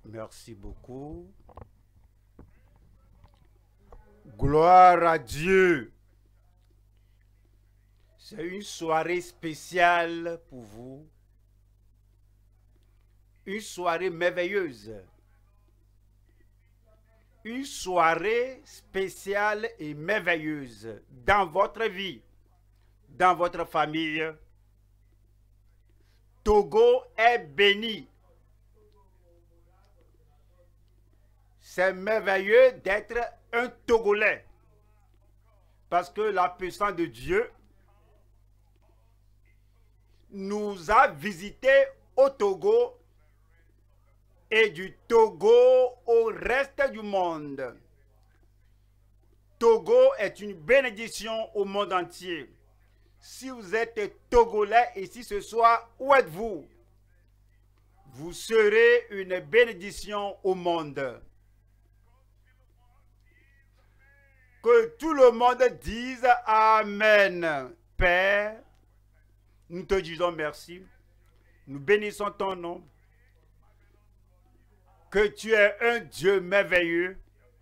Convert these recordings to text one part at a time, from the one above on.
Merci beaucoup. Gloire à Dieu. C'est une soirée spéciale pour vous. Une soirée merveilleuse. Une soirée spéciale et merveilleuse dans votre vie, dans votre famille. Togo est béni. C'est merveilleux d'être un Togolais. Parce que la puissance de Dieu nous a visités au Togo et du Togo au reste du monde. Togo est une bénédiction au monde entier. Si vous êtes Togolais ici ce soir, où êtes-vous? Vous serez une bénédiction au monde. Que tout le monde dise Amen. Père, nous te disons merci. Nous bénissons ton nom. Que tu es un Dieu merveilleux.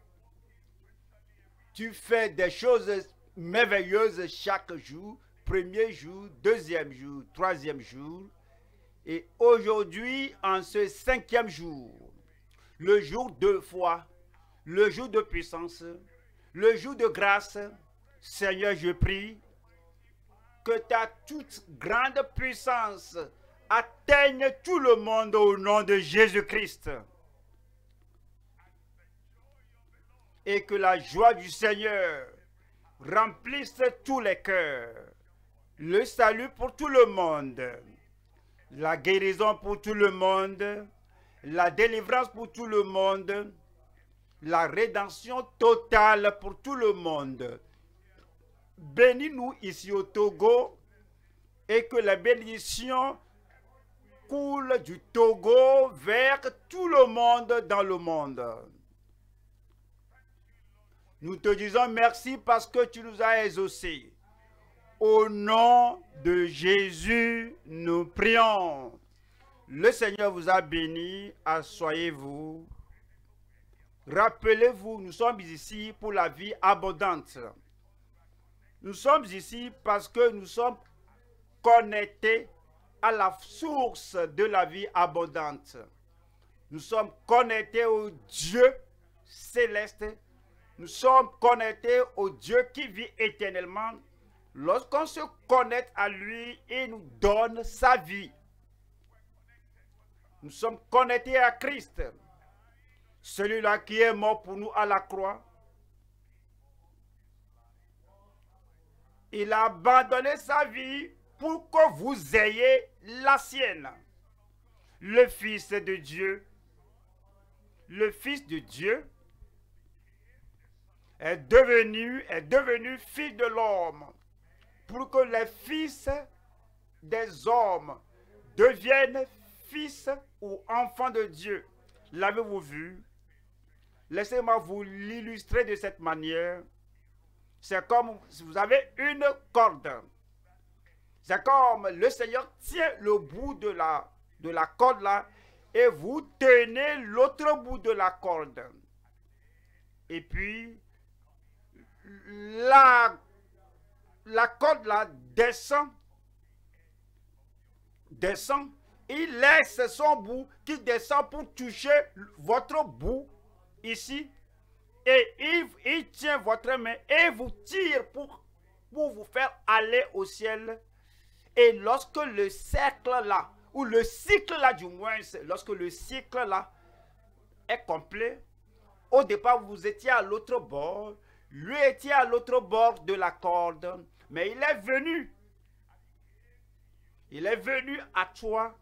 Tu fais des choses merveilleuses chaque jour. Premier jour, deuxième jour, troisième jour. Et aujourd'hui, en ce 5e jour, le jour de foi, le jour de puissance, le jour de grâce, Seigneur, je prie que ta toute grande puissance atteigne tout le monde au nom de Jésus-Christ. Et que la joie du Seigneur remplisse tous les cœurs. Le salut pour tout le monde. La guérison pour tout le monde. La délivrance pour tout le monde. La rédemption totale pour tout le monde. Bénis-nous ici au Togo et que la bénédiction coule du Togo vers tout le monde dans le monde. Nous te disons merci parce que tu nous as exaucés. Au nom de Jésus, nous prions. Le Seigneur vous a béni. Asseyez-vous. Rappelez-vous, nous sommes ici pour la vie abondante. Nous sommes ici parce que nous sommes connectés à la source de la vie abondante. Nous sommes connectés au Dieu céleste. Nous sommes connectés au Dieu qui vit éternellement. Lorsqu'on se connecte à lui, il nous donne sa vie. Nous sommes connectés à Christ. Celui-là qui est mort pour nous à la croix. Il a abandonné sa vie pour que vous ayez la sienne. Le Fils de Dieu, le Fils de Dieu est devenu fils de l'homme pour que les fils des hommes deviennent fils ou enfants de Dieu. L'avez-vous vu? Laissez-moi vous l'illustrer de cette manière. C'est comme si vous avez une corde. C'est comme le Seigneur tient le bout de la corde là et vous tenez l'autre bout de la corde. Et puis, la corde là descend, il laisse son bout qui descend pour toucher votre bout ici, et il tient votre main et vous tire pour vous faire aller au ciel. Et lorsque le cercle là, ou le cycle là du moins, lorsque le cycle là est complet, au départ vous étiez à l'autre bord, lui était à l'autre bord de la corde, mais il est venu. Il est venu à toi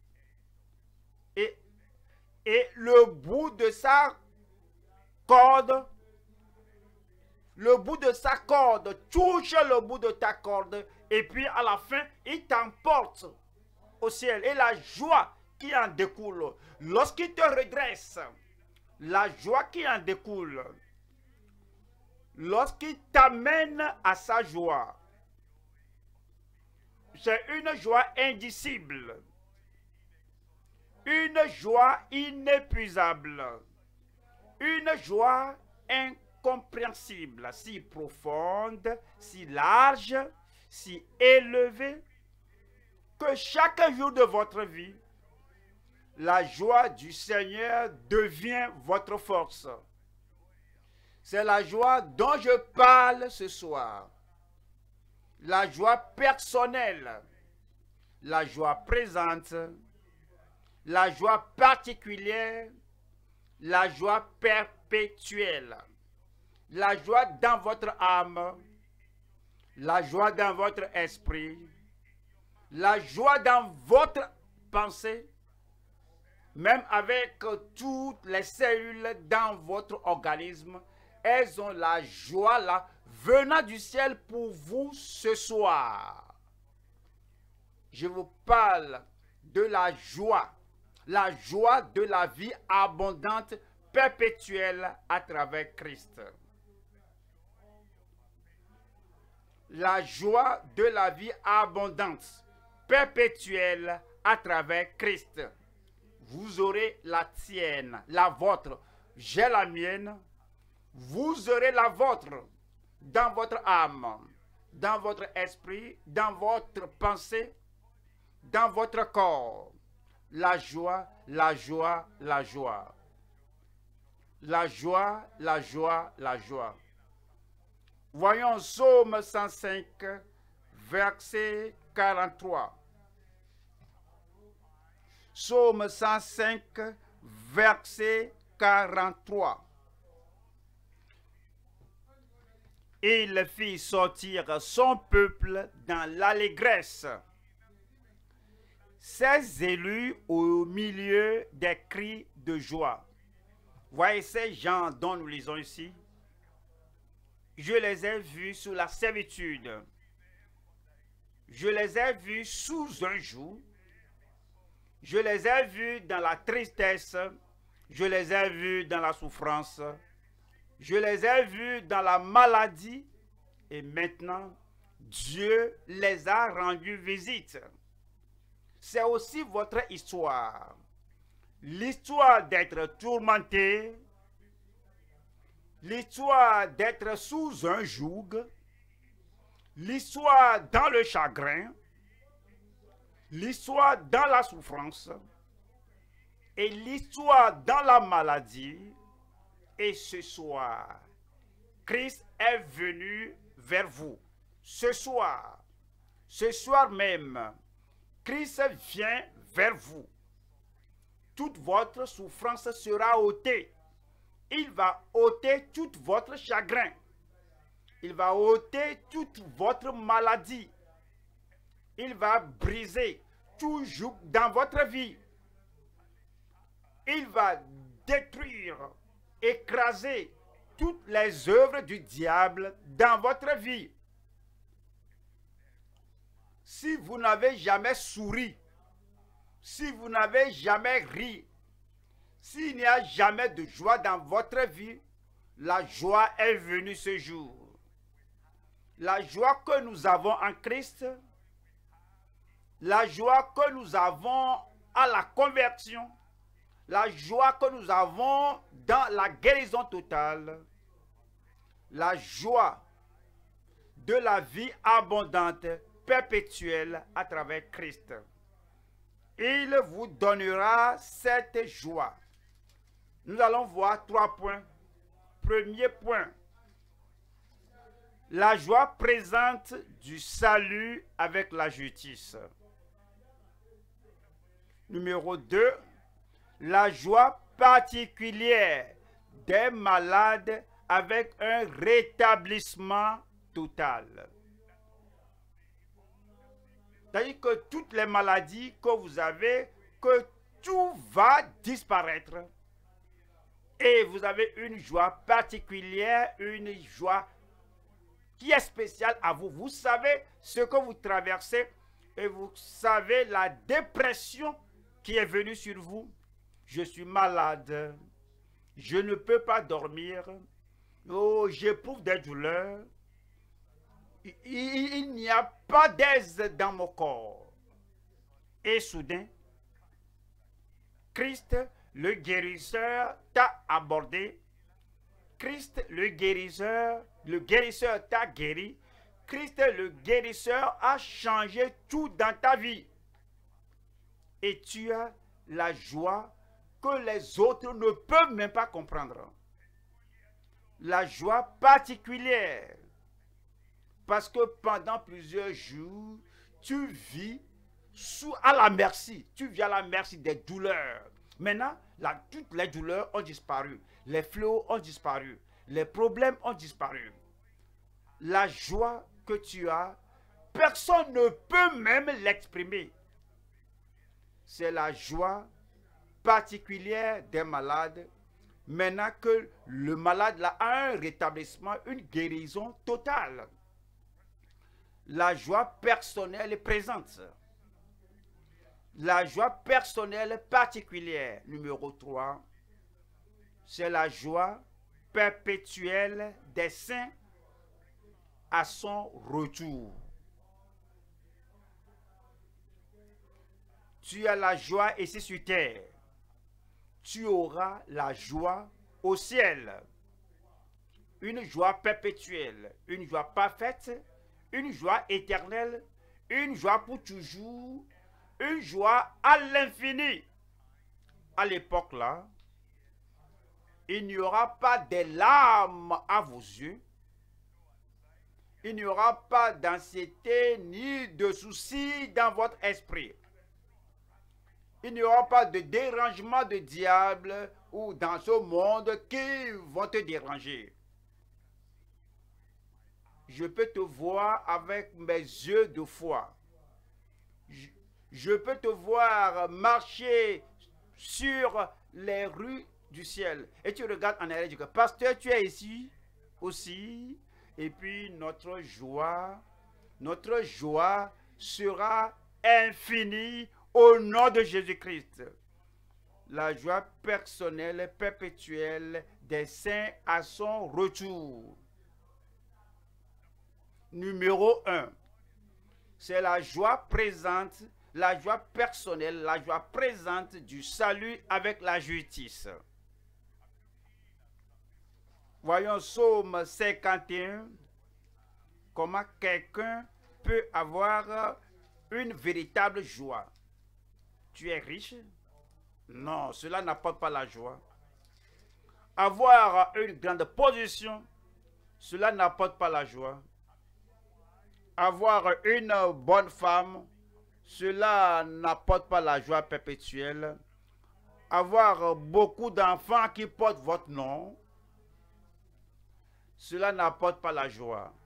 et le bout de sa corde, touche le bout de ta corde et puis à la fin, il t'emporte au ciel. Et la joie qui en découle, lorsqu'il te redresse, la joie qui en découle, lorsqu'il t'amène à sa joie, c'est une joie indicible. une joie inépuisable, une joie incompréhensible, si profonde, si large, si élevée, que chaque jour de votre vie, la joie du Seigneur devient votre force. C'est la joie dont je parle ce soir. La joie personnelle, la joie présente, la joie particulière, la joie perpétuelle, la joie dans votre âme, la joie dans votre esprit, la joie dans votre pensée, même avec toutes les cellules dans votre organisme, elles ont la joie là, venant du ciel pour vous ce soir. Je vous parle de la joie de la vie abondante, perpétuelle à travers Christ. La joie de la vie abondante, perpétuelle à travers Christ. Vous aurez la tienne, la vôtre. J'ai la mienne. Vous aurez la vôtre dans votre âme, dans votre esprit, dans votre pensée, dans votre corps. La joie, la joie, la joie. La joie, la joie, la joie. Voyons Psaume 105, verset 43. Psaume 105, verset 43. Il fit sortir son peuple dans l'allégresse, ses élus au milieu des cris de joie. Voyez ces gens dont nous lisons ici. Je les ai vus sous la servitude. Je les ai vus sous un joug. Je les ai vus dans la tristesse. Je les ai vus dans la souffrance. Je les ai vus dans la maladie. Et maintenant, Dieu les a rendus visite. C'est aussi votre histoire. L'histoire d'être tourmenté. L'histoire d'être sous un joug. L'histoire dans le chagrin. L'histoire dans la souffrance. Et l'histoire dans la maladie. Et ce soir, Christ est venu vers vous. Ce soir même, Christ vient vers vous. Toute votre souffrance sera ôtée. Il va ôter tout votre chagrin. Il va ôter toute votre maladie. Il va briser tout joug dans votre vie. Il va détruire, écraser toutes les œuvres du diable dans votre vie. Si vous n'avez jamais souri, si vous n'avez jamais ri, s'il n'y a jamais de joie dans votre vie, la joie est venue ce jour. La joie que nous avons en Christ, la joie que nous avons à la conversion, la joie que nous avons dans la guérison totale, la joie de la vie abondante, perpétuelle à travers Christ. Il vous donnera cette joie. Nous allons voir 3 points. Premier point, la joie présente du salut avec la justice. Numéro 2, la joie particulière des malades avec un rétablissement total. C'est-à-dire que toutes les maladies que vous avez, que tout va disparaître. Et vous avez une joie particulière, une joie qui est spéciale à vous. Vous savez ce que vous traversez et vous savez la dépression qui est venue sur vous. Je suis malade, je ne peux pas dormir, oh, j'éprouve des douleurs. Il n'y a pas d'aise dans mon corps. Et soudain, Christ, le guérisseur, t'a abordé. Christ, le guérisseur t'a guéri. Christ, le guérisseur, a changé tout dans ta vie. Et tu as la joie que les autres ne peuvent même pas comprendre. La joie particulière. Parce que pendant plusieurs jours, tu vis à la merci. Tu vis à la merci des douleurs. Maintenant, toutes les douleurs ont disparu. Les fléaux ont disparu. Les problèmes ont disparu. La joie que tu as, personne ne peut même l'exprimer. C'est la joie particulière des malades. Maintenant que le malade là, a un rétablissement, une guérison totale. La joie personnelle est présente. La joie personnelle particulière, numéro 3, c'est la joie perpétuelle des saints à son retour. Tu as la joie ici sur terre. Tu auras la joie au ciel. Une joie perpétuelle, une joie parfaite, une joie éternelle, une joie pour toujours, une joie à l'infini. À l'époque là, il n'y aura pas de larmes à vos yeux. Il n'y aura pas d'anxiété ni de soucis dans votre esprit. Il n'y aura pas de dérangement de diable ou dans ce monde qui vont te déranger. Je peux te voir avec mes yeux de foi. Je peux te voir marcher sur les rues du ciel. Et tu regardes en arrière et tu dis, pasteur, tu es ici aussi. Et puis notre joie sera infinie au nom de Jésus-Christ. La joie personnelle perpétuelle des saints à son retour. Numéro 1, c'est la joie présente, la joie personnelle, la joie présente du salut avec la justice. Voyons Psaume 51, comment quelqu'un peut avoir une véritable joie. Tu es riche? Non, cela n'apporte pas la joie. Avoir une grande position, cela n'apporte pas la joie. Avoir une bonne femme, cela n'apporte pas la joie perpétuelle. Avoir beaucoup d'enfants qui portent votre nom, cela n'apporte pas la joie.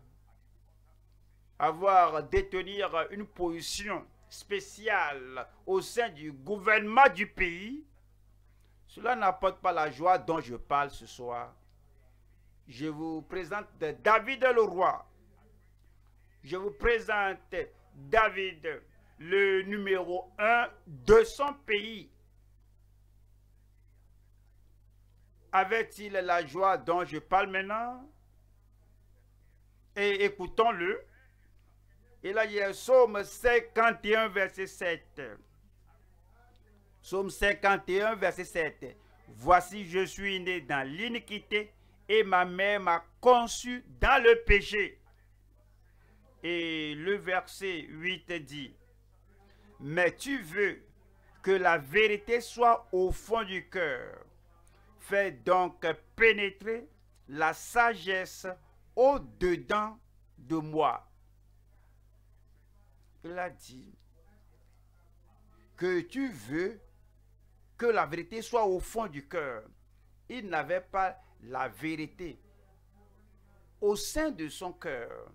Détenir une position spéciale au sein du gouvernement du pays, cela n'apporte pas la joie dont je parle ce soir. Je vous présente David le roi. Je vous présente David, le numéro 1 de son pays. Avait-il la joie dont je parle maintenant? Et écoutons-le. Et là, il y a Psaume 51, verset 7. Psaume 51, verset 7. Voici, je suis né dans l'iniquité et ma mère m'a conçu dans le péché. Et le verset 8 dit, mais tu veux que la vérité soit au fond du cœur. Fais donc pénétrer la sagesse au-dedans de moi. Il a dit que tu veux que la vérité soit au fond du cœur. Il n'avait pas la vérité au sein de son cœur.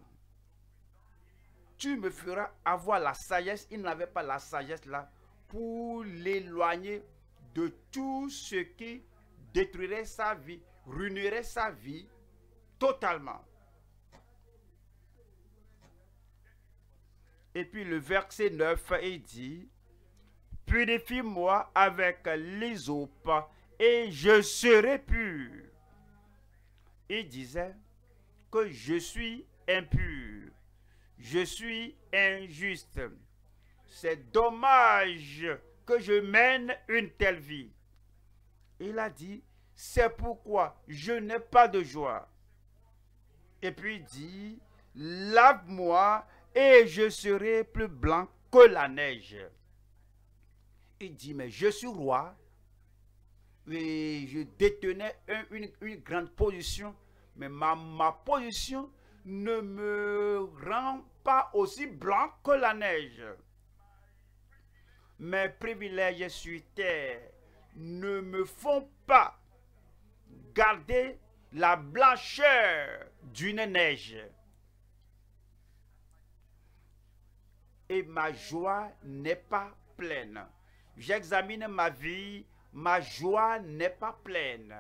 Tu me feras avoir la sagesse. Il n'avait pas la sagesse là pour l'éloigner de tout ce qui détruirait sa vie, ruinerait sa vie totalement. Et puis le verset 9, il dit, purifie-moi avec l'hysope et je serai pur. Il disait que je suis impur, je suis injuste. C'est dommage que je mène une telle vie. Il a dit, c'est pourquoi je n'ai pas de joie. Et puis il dit, lave-moi et je serai plus blanc que la neige. Il dit, mais je suis roi et je détenais une grande position, mais ma position ne me rend pas aussi blanc que la neige. Mes privilèges sur terre ne me font pas garder la blancheur d'une neige. Et ma joie n'est pas pleine. J'examine ma vie, ma joie n'est pas pleine.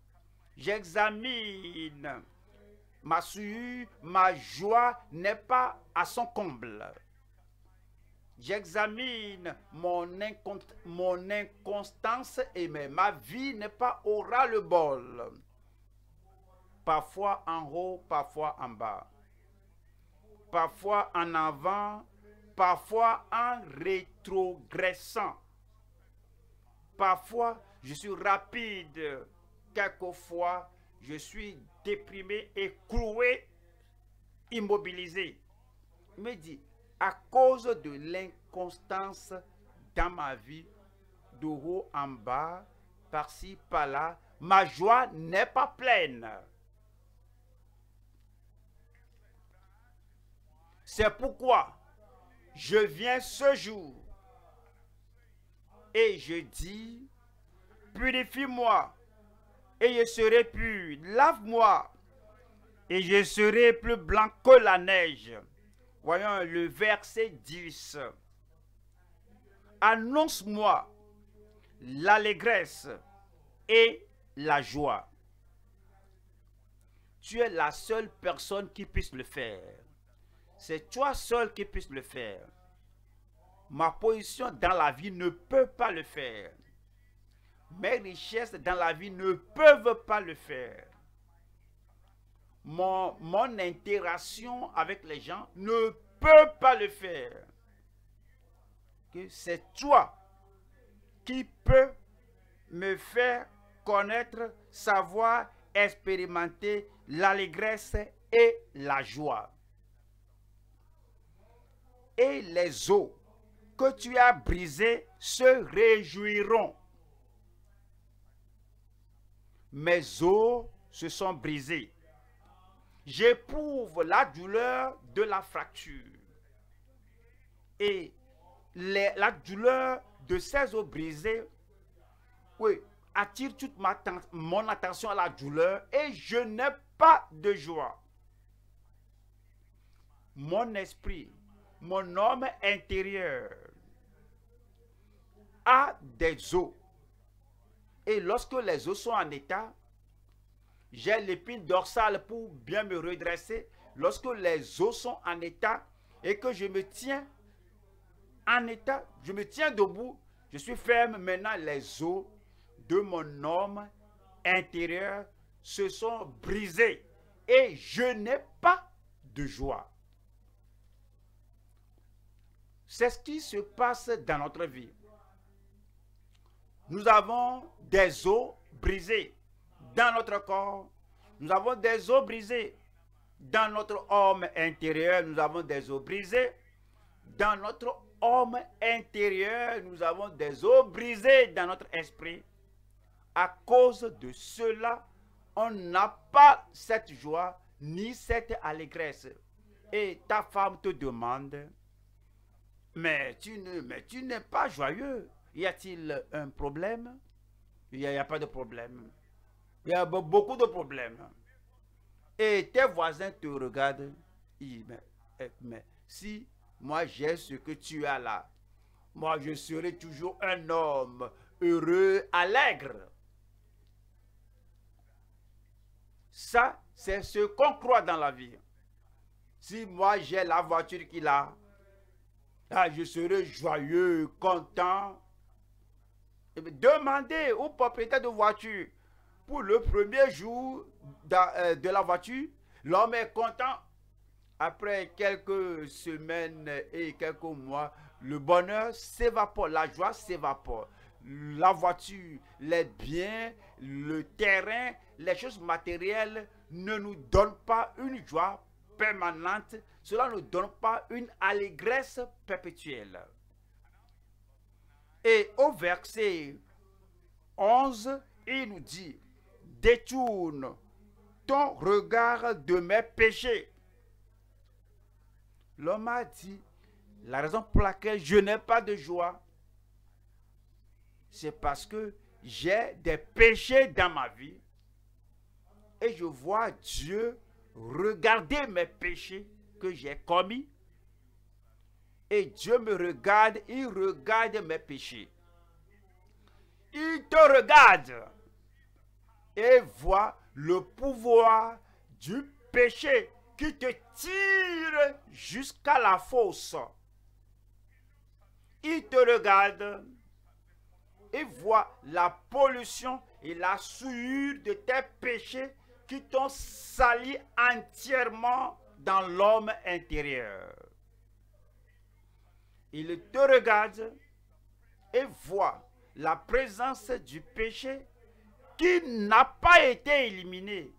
J'examine ma souillure, ma joie n'est pas à son comble. J'examine mon inconstance et ma vie n'est pas au ras-le-bol. Parfois en haut, parfois en bas. Parfois en avant, parfois en rétrogressant. Parfois, je suis rapide. Quelquefois, je suis déprimé et cloué, immobilisé. Il me dit, à cause de l'inconstance dans ma vie, de haut en bas, par-ci, par-là, ma joie n'est pas pleine. C'est pourquoi je viens ce jour et je dis, purifie-moi et je serai pur. Lave-moi et je serai plus blanc que la neige. Voyons le verset 10. Annonce-moi l'allégresse et la joie. Tu es la seule personne qui puisse le faire. C'est toi seul qui puisse le faire. Ma position dans la vie ne peut pas le faire. Mes richesses dans la vie ne peuvent pas le faire. Mon interaction avec les gens ne peut pas le faire. C'est toi qui peux me faire connaître, savoir, expérimenter l'allégresse et la joie. Et les eaux que tu as brisées se réjouiront. Mes os se sont brisés. J'éprouve la douleur de la fracture. Et la douleur de ces os brisés, oui, attire toute mon attention à la douleur et je n'ai pas de joie. Mon esprit, mon homme intérieur a des os. Et lorsque les os sont en état, j'ai l'épine dorsale pour bien me redresser. Lorsque les os sont en état et que je me tiens en état, je me tiens debout, je suis ferme. Maintenant, les os de mon homme intérieur se sont brisés et je n'ai pas de joie. C'est ce qui se passe dans notre vie. Nous avons des os brisés dans notre corps. Nous avons des os brisés dans notre homme intérieur. Nous avons des os brisés dans notre homme intérieur. Nous avons des os brisés dans notre esprit. À cause de cela, on n'a pas cette joie ni cette allégresse. Et ta femme te demande, mais tu n'es pas joyeux. Y a-t-il un problème? Il n'y a pas de problème. Il y a beaucoup de problèmes. Et tes voisins te regardent. Ils disent, mais si moi j'ai ce que tu as là, moi je serai toujours un homme heureux, allègre. Ça, c'est ce qu'on croit dans la vie. Si moi j'ai la voiture qu'il a, là, je serai joyeux, content. Demandez au propriétaire de voiture pour le premier jour de la voiture. L'homme est content. après quelques semaines et quelques mois, le bonheur s'évapore, la joie s'évapore. La voiture, les biens, le terrain, les choses matérielles ne nous donnent pas une joie permanente. Cela ne donne pas une allégresse perpétuelle. Et au verset 11, il nous dit, détourne ton regard de mes péchés. L'homme a dit, la raison pour laquelle je n'ai pas de joie, c'est parce que j'ai des péchés dans ma vie et je vois Dieu regarder mes péchés que j'ai commis et Dieu me regarde, il regarde mes péchés. Il te regarde et voit le pouvoir du péché qui te tire jusqu'à la fosse. Il te regarde et voit la pollution et la souillure de tes péchés qui t'ont sali entièrement dans l'homme intérieur. Il te regarde et voit la présence du péché qui n'a pas été éliminé.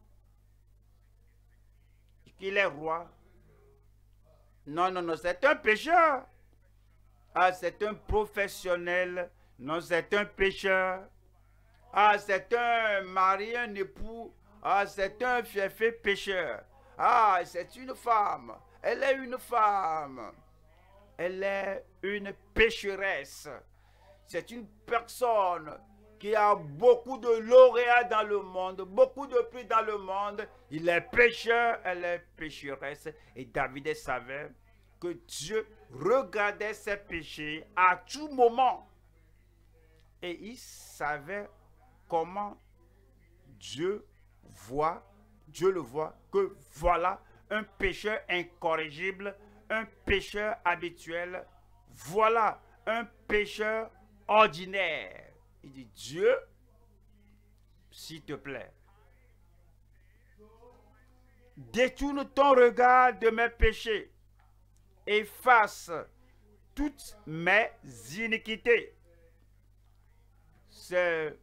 Qu'il est roi. Non, non, non, c'est un pécheur. Ah, c'est un professionnel. Non, c'est un pécheur. Ah, c'est un mari, un époux. Ah, c'est un fiefé pécheur. Ah, c'est une femme. Elle est une femme. Elle est une pécheresse. C'est une personne qui a beaucoup de lauréats dans le monde, beaucoup de prix dans le monde. Il est pécheur, elle est pécheresse. Et David savait que Dieu regardait ses péchés à tout moment. Et il savait comment Dieu le voit, que voilà un pécheur incorrigible, un pécheur habituel, voilà un pécheur ordinaire. Il dit, Dieu, s'il te plaît, détourne ton regard de mes péchés, efface toutes mes iniquités. C'est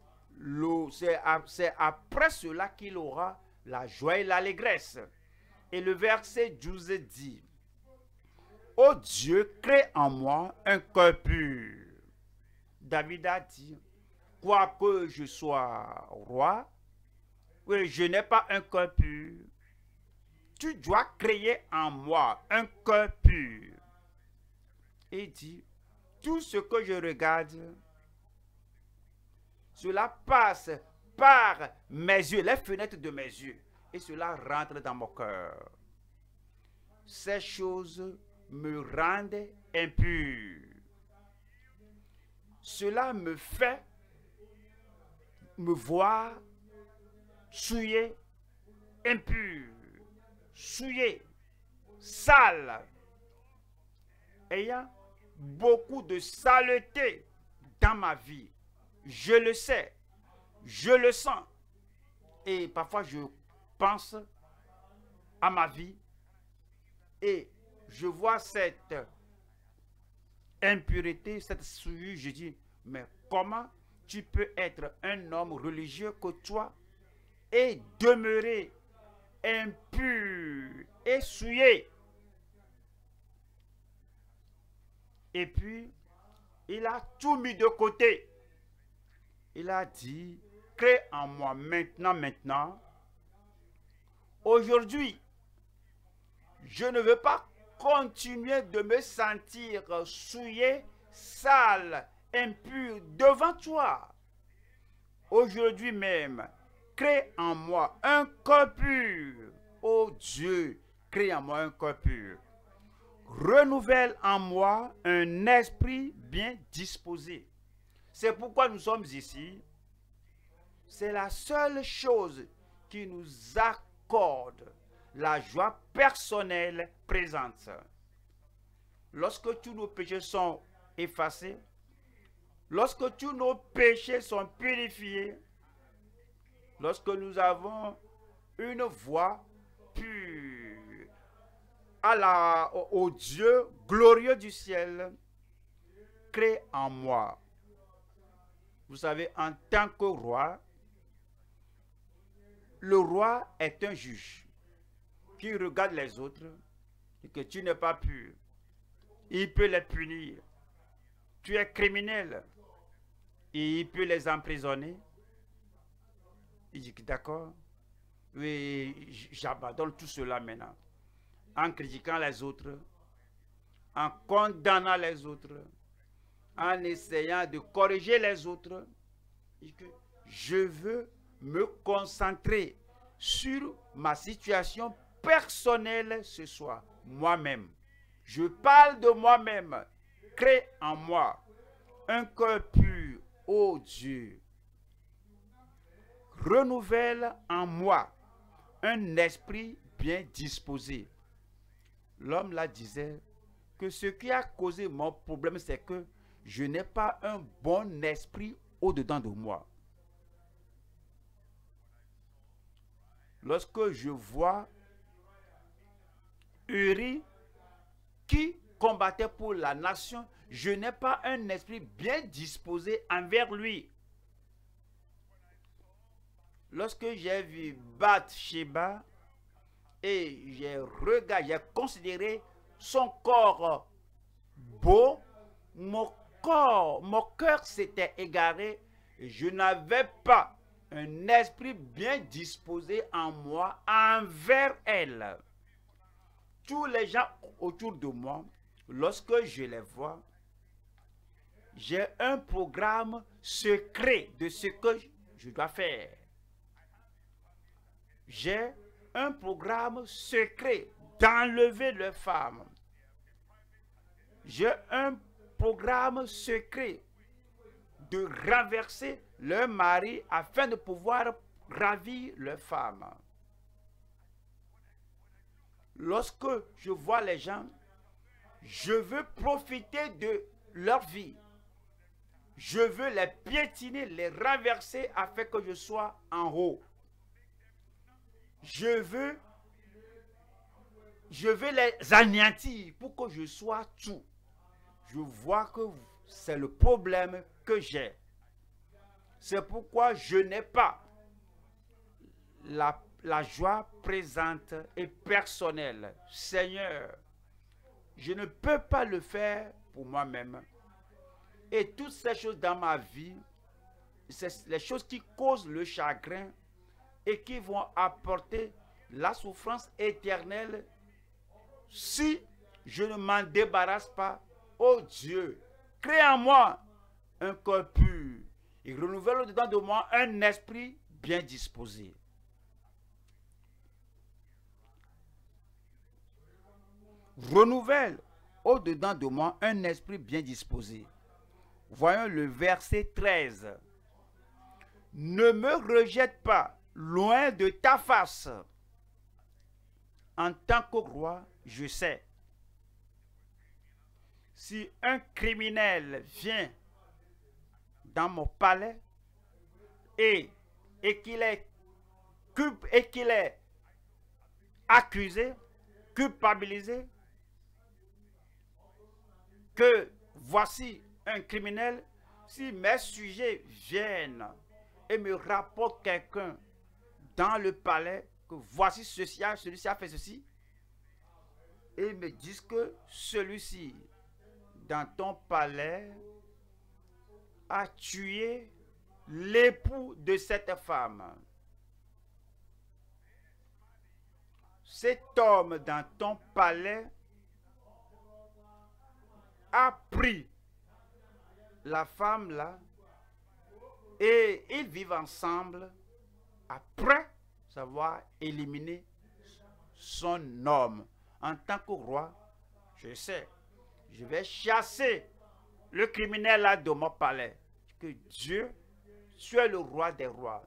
après cela qu'il aura la joie et l'allégresse. Et le verset 12 dit, ô Dieu, crée en moi un cœur pur. David a dit, quoique je sois roi, oui, je n'ai pas un cœur pur. Tu dois créer en moi un cœur pur. Et dit, tout ce que je regarde, cela passe par mes yeux, les fenêtres de mes yeux, et cela rentre dans mon cœur. Ces choses me rendent impur. Cela me fait me voir souillé, impur, souillé, sale, ayant beaucoup de saleté dans ma vie. Je le sais, je le sens. Et parfois je pense à ma vie et je vois cette impureté, cette souillure. Je dis, mais comment tu peux être un homme religieux que toi et demeurer impur et souillé? Et puis, il a tout mis de côté. Il a dit, crée en moi maintenant. Aujourd'hui, je ne veux pas continuer de me sentir souillé, sale, impur devant toi. Aujourd'hui même, crée en moi un cœur pur. Oh Dieu, crée en moi un cœur pur. Renouvelle en moi un esprit bien disposé. C'est pourquoi nous sommes ici. C'est la seule chose qui nous accorde la joie personnelle présente. Lorsque tous nos péchés sont effacés, lorsque tous nos péchés sont purifiés, lorsque nous avons une voix pure, au Dieu glorieux du ciel, crée en moi. Vous savez, en tant que roi, le roi est un juge qui regarde les autres et que tu n'es pas pur. Il peut les punir. Tu es criminel et il peut les emprisonner. Il dit d'accord, oui, j'abandonne tout cela maintenant. En critiquant les autres, en condamnant les autres, en essayant de corriger les autres, je veux me concentrer sur ma situation personnelle ce soir, moi-même. Je parle de moi-même. Crée en moi un cœur pur, ô Dieu. Renouvelle en moi un esprit bien disposé. L'homme là disait que ce qui a causé mon problème, c'est que je n'ai pas un bon esprit au-dedans de moi. Lorsque je vois Uri qui combattait pour la nation, je n'ai pas un esprit bien disposé envers lui. Lorsque j'ai vu Bathsheba et j'ai regardé, j'ai considéré son corps beau, mon cœur s'était égaré. Je n'avais pas un esprit bien disposé en moi envers elle. Tous les gens autour de moi, lorsque je les vois, j'ai un programme secret de ce que je dois faire. J'ai un programme secret d'enlever les femmes. J'ai un programme secret de renverser leur mari afin de pouvoir ravir leurs femmes. Lorsque je vois les gens, je veux profiter de leur vie. Je veux les piétiner, les renverser afin que je sois en haut. Je veux les anéantir pour que je sois tout. Je vois que c'est le problème que j'ai. C'est pourquoi je n'ai pas la joie présente et personnelle. Seigneur, je ne peux pas le faire pour moi-même. Et toutes ces choses dans ma vie, c'est les choses qui causent le chagrin et qui vont apporter la souffrance éternelle si je ne m'en débarrasse pas. Oh Dieu, crée en moi un cœur pur et renouvelle au-dedans de moi un esprit bien disposé. Renouvelle au-dedans de moi un esprit bien disposé. Voyons le verset 13. Ne me rejette pas loin de ta face. En tant que roi, je sais. Si un criminel vient dans mon palais et qu'il est accusé, culpabilisé, que voici un criminel, si mes sujets viennent et me rapportent quelqu'un dans le palais, que voici celui-ci a fait ceci, et me disent que celui-ci, dans ton palais, a tué l'époux de cette femme. Cet homme dans ton palais a pris la femme là et ils vivent ensemble après avoir éliminé son homme. En tant que roi, je sais, je vais chasser le criminel là de mon palais. Que Dieu soit le roi des rois.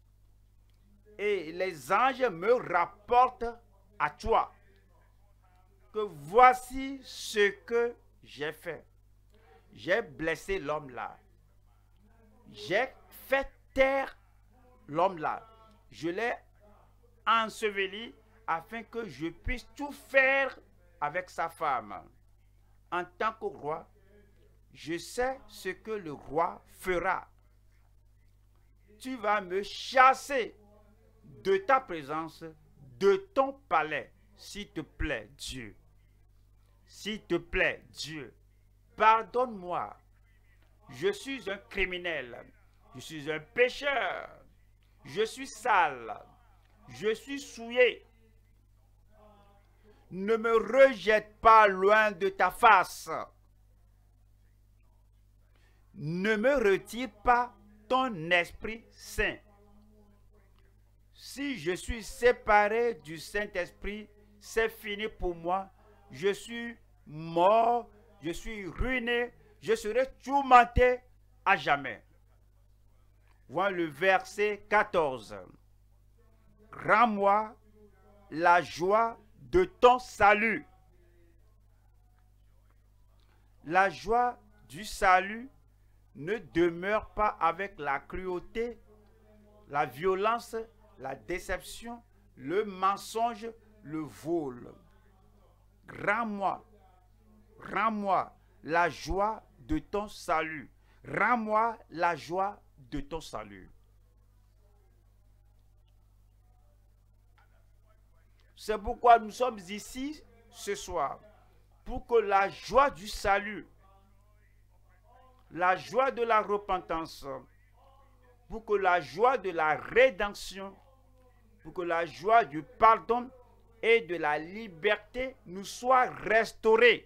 Et les anges me rapportent à toi que voici ce que j'ai fait. J'ai blessé l'homme là. J'ai fait taire l'homme là. Je l'ai enseveli afin que je puisse tout faire avec sa femme. En tant que roi, je sais ce que le roi fera. Tu vas me chasser de ta présence, de ton palais. S'il te plaît, Dieu. S'il te plaît, Dieu. Pardonne-moi. Je suis un criminel. Je suis un pécheur. Je suis sale. Je suis souillé. Ne me rejette pas loin de ta face. Ne me retire pas ton Esprit Saint. Si je suis séparé du Saint-Esprit, c'est fini pour moi. Je suis mort, je suis ruiné, je serai tourmenté à jamais. Voilà le verset 14. Rends-moi la joie de ton salut. La joie du salut ne demeure pas avec la cruauté, la violence, la déception, le mensonge, le vol. Rends-moi la joie de ton salut. Rends-moi la joie de ton salut. C'est pourquoi nous sommes ici ce soir, pour que la joie du salut, la joie de la repentance, pour que la joie de la rédemption, pour que la joie du pardon et de la liberté nous soit restaurée.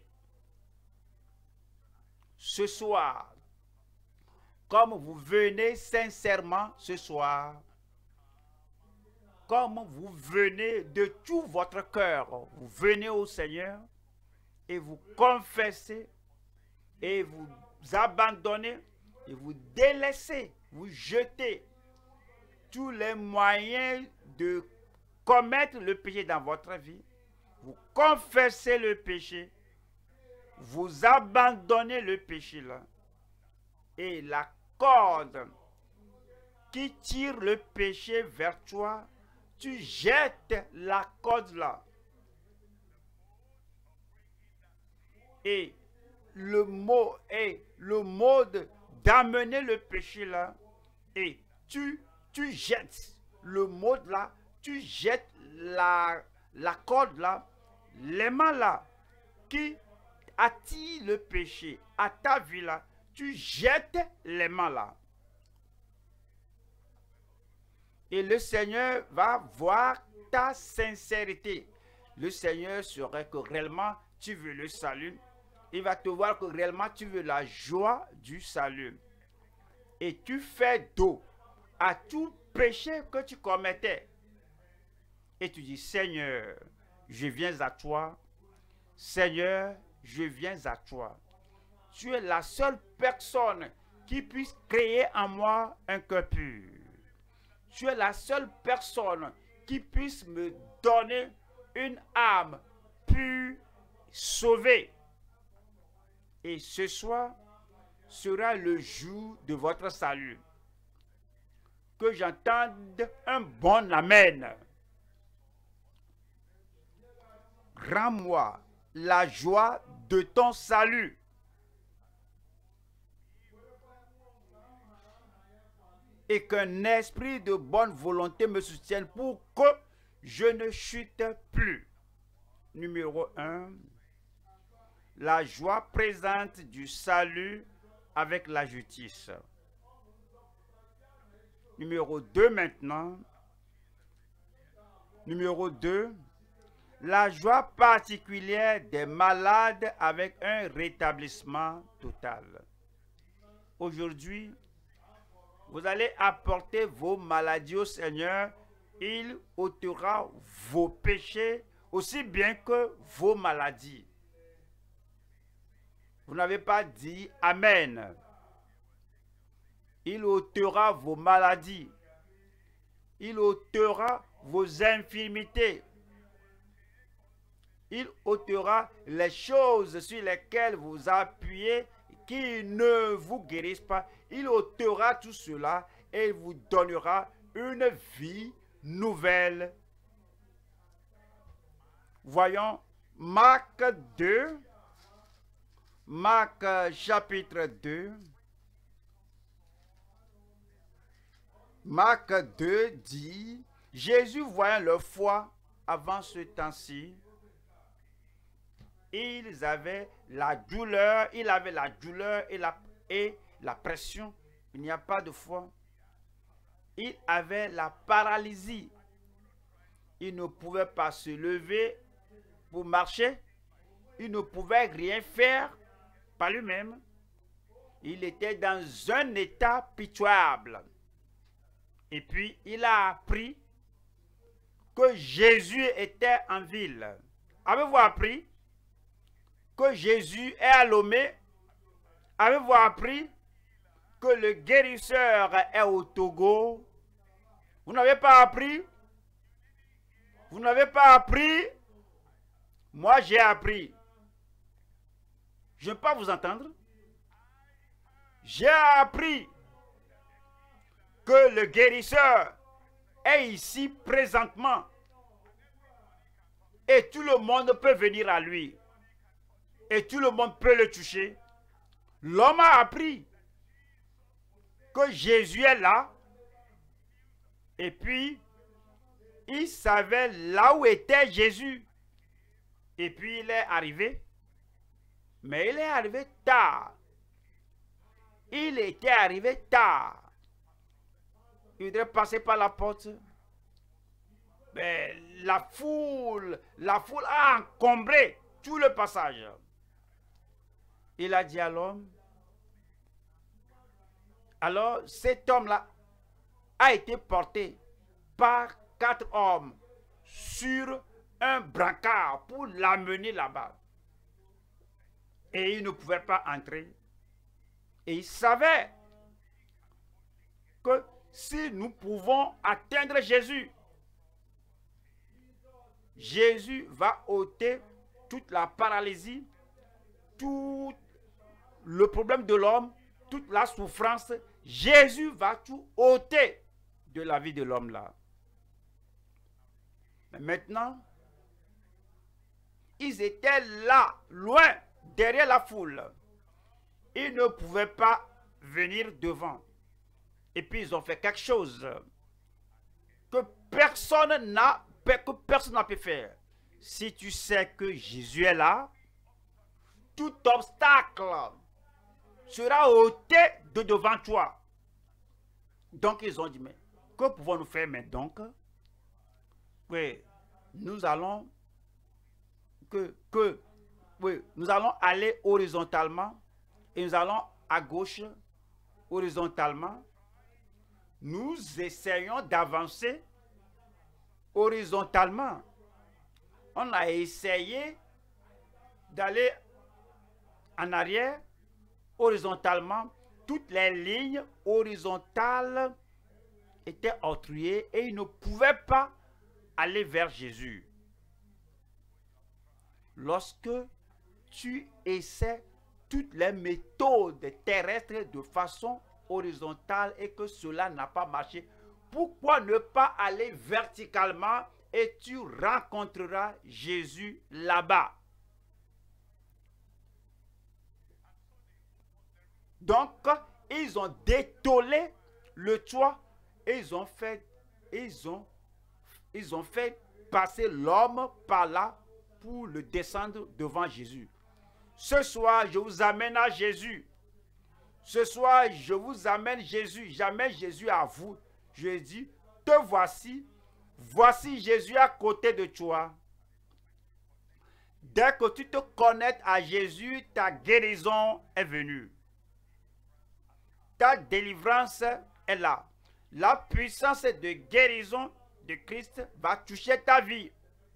Ce soir, comme vous venez sincèrement ce soir, comme vous venez de tout votre cœur, vous venez au Seigneur et vous confessez et vous abandonnez et vous délaissez, vous jetez tous les moyens de commettre le péché dans votre vie. Vous confessez le péché, vous abandonnez le péché là et la corde qui tire le péché vers toi, tu jettes la corde là. Et le mot est le mode d'amener le péché là. Et tu jettes le mode là, tu jettes la corde là, les mains là, qui attire le péché à ta vie là, tu jettes les mains là. Et le Seigneur va voir ta sincérité. Le Seigneur saurait que réellement tu veux le salut. Il va te voir que réellement tu veux la joie du salut. Et tu fais dos à tout péché que tu commettais. Et tu dis, Seigneur, je viens à toi. Seigneur, je viens à toi. Tu es la seule personne qui puisse créer en moi un cœur pur. Tu es la seule personne qui puisse me donner une âme pure, sauvée. Et ce soir sera le jour de votre salut. Que j'entende un bon amen. Rends-moi la joie de ton salut. Et qu'un esprit de bonne volonté me soutienne pour que je ne chute plus. Numéro 1. La joie présente du salut avec la justice. Numéro 2 maintenant. Numéro 2. La joie particulière des malades avec un rétablissement total. Aujourd'hui, vous allez apporter vos maladies au Seigneur. Il ôtera vos péchés aussi bien que vos maladies. Vous n'avez pas dit Amen. Il ôtera vos maladies. Il ôtera vos infirmités. Il ôtera les choses sur lesquelles vous appuyez qui ne vous guérissent pas. Il ôtera tout cela et il vous donnera une vie nouvelle. Voyons Marc 2, Marc chapitre 2, Marc 2 dit, Jésus voyant leur foi avant ce temps-ci, ils avaient la douleur, il avait la douleur et la pression, il n'y a pas de foi. Il avait la paralysie, il ne pouvait pas se lever pour marcher, il ne pouvait rien faire par lui-même. Il était dans un état pitoyable. Et puis, il a appris que Jésus était en ville. Avez-vous appris que Jésus est à Lomé? Avez-vous appris que le guérisseur est au Togo? Vous n'avez pas appris? Vous n'avez pas appris? Moi, j'ai appris. Je ne peux pas vous entendre. J'ai appris que le guérisseur est ici présentement. Et tout le monde peut venir à lui. Et tout le monde peut le toucher. L'homme a appris que Jésus est là. Et puis, il savait là où était Jésus. Et puis, il est arrivé. Mais il est arrivé tard. Il était arrivé tard. Il devait passer par la porte. Mais la foule a encombré tout le passage. Il a dit à l'homme. Alors, cet homme-là a été porté par 4 hommes sur un brancard pour l'amener là-bas. Et il ne pouvait pas entrer. Et il savait que si nous pouvons atteindre Jésus, Jésus va ôter toute la paralysie, tout le problème de l'homme, toute la souffrance. Jésus va tout ôter de la vie de l'homme là. Mais maintenant, ils étaient là, loin, derrière la foule. Ils ne pouvaient pas venir devant. Et puis ils ont fait quelque chose que personne n'a pu faire. Si tu sais que Jésus est là, tout obstacle sera ôté de devant toi. Donc ils ont dit, mais que pouvons-nous faire maintenant? Oui, nous allons nous allons aller horizontalement et nous allons à gauche horizontalement. Nous essayons d'avancer horizontalement. On a essayé d'aller en arrière horizontalement. Toutes les lignes horizontales étaient octroyées et ils ne pouvaient pas aller vers Jésus. Lorsque tu essaies toutes les méthodes terrestres de façon horizontale et que cela n'a pas marché, pourquoi ne pas aller verticalement et tu rencontreras Jésus là-bas? Donc, ils ont détolé le toit et ils ont fait passer l'homme par là pour le descendre devant Jésus. Ce soir, je vous amène à Jésus. Ce soir, je vous amène Jésus. J'amène Jésus à vous. Je dis, te voici. Voici Jésus à côté de toi. Dès que tu te connectes à Jésus, ta guérison est venue. Ta délivrance est là. La puissance de guérison de Christ va toucher ta vie.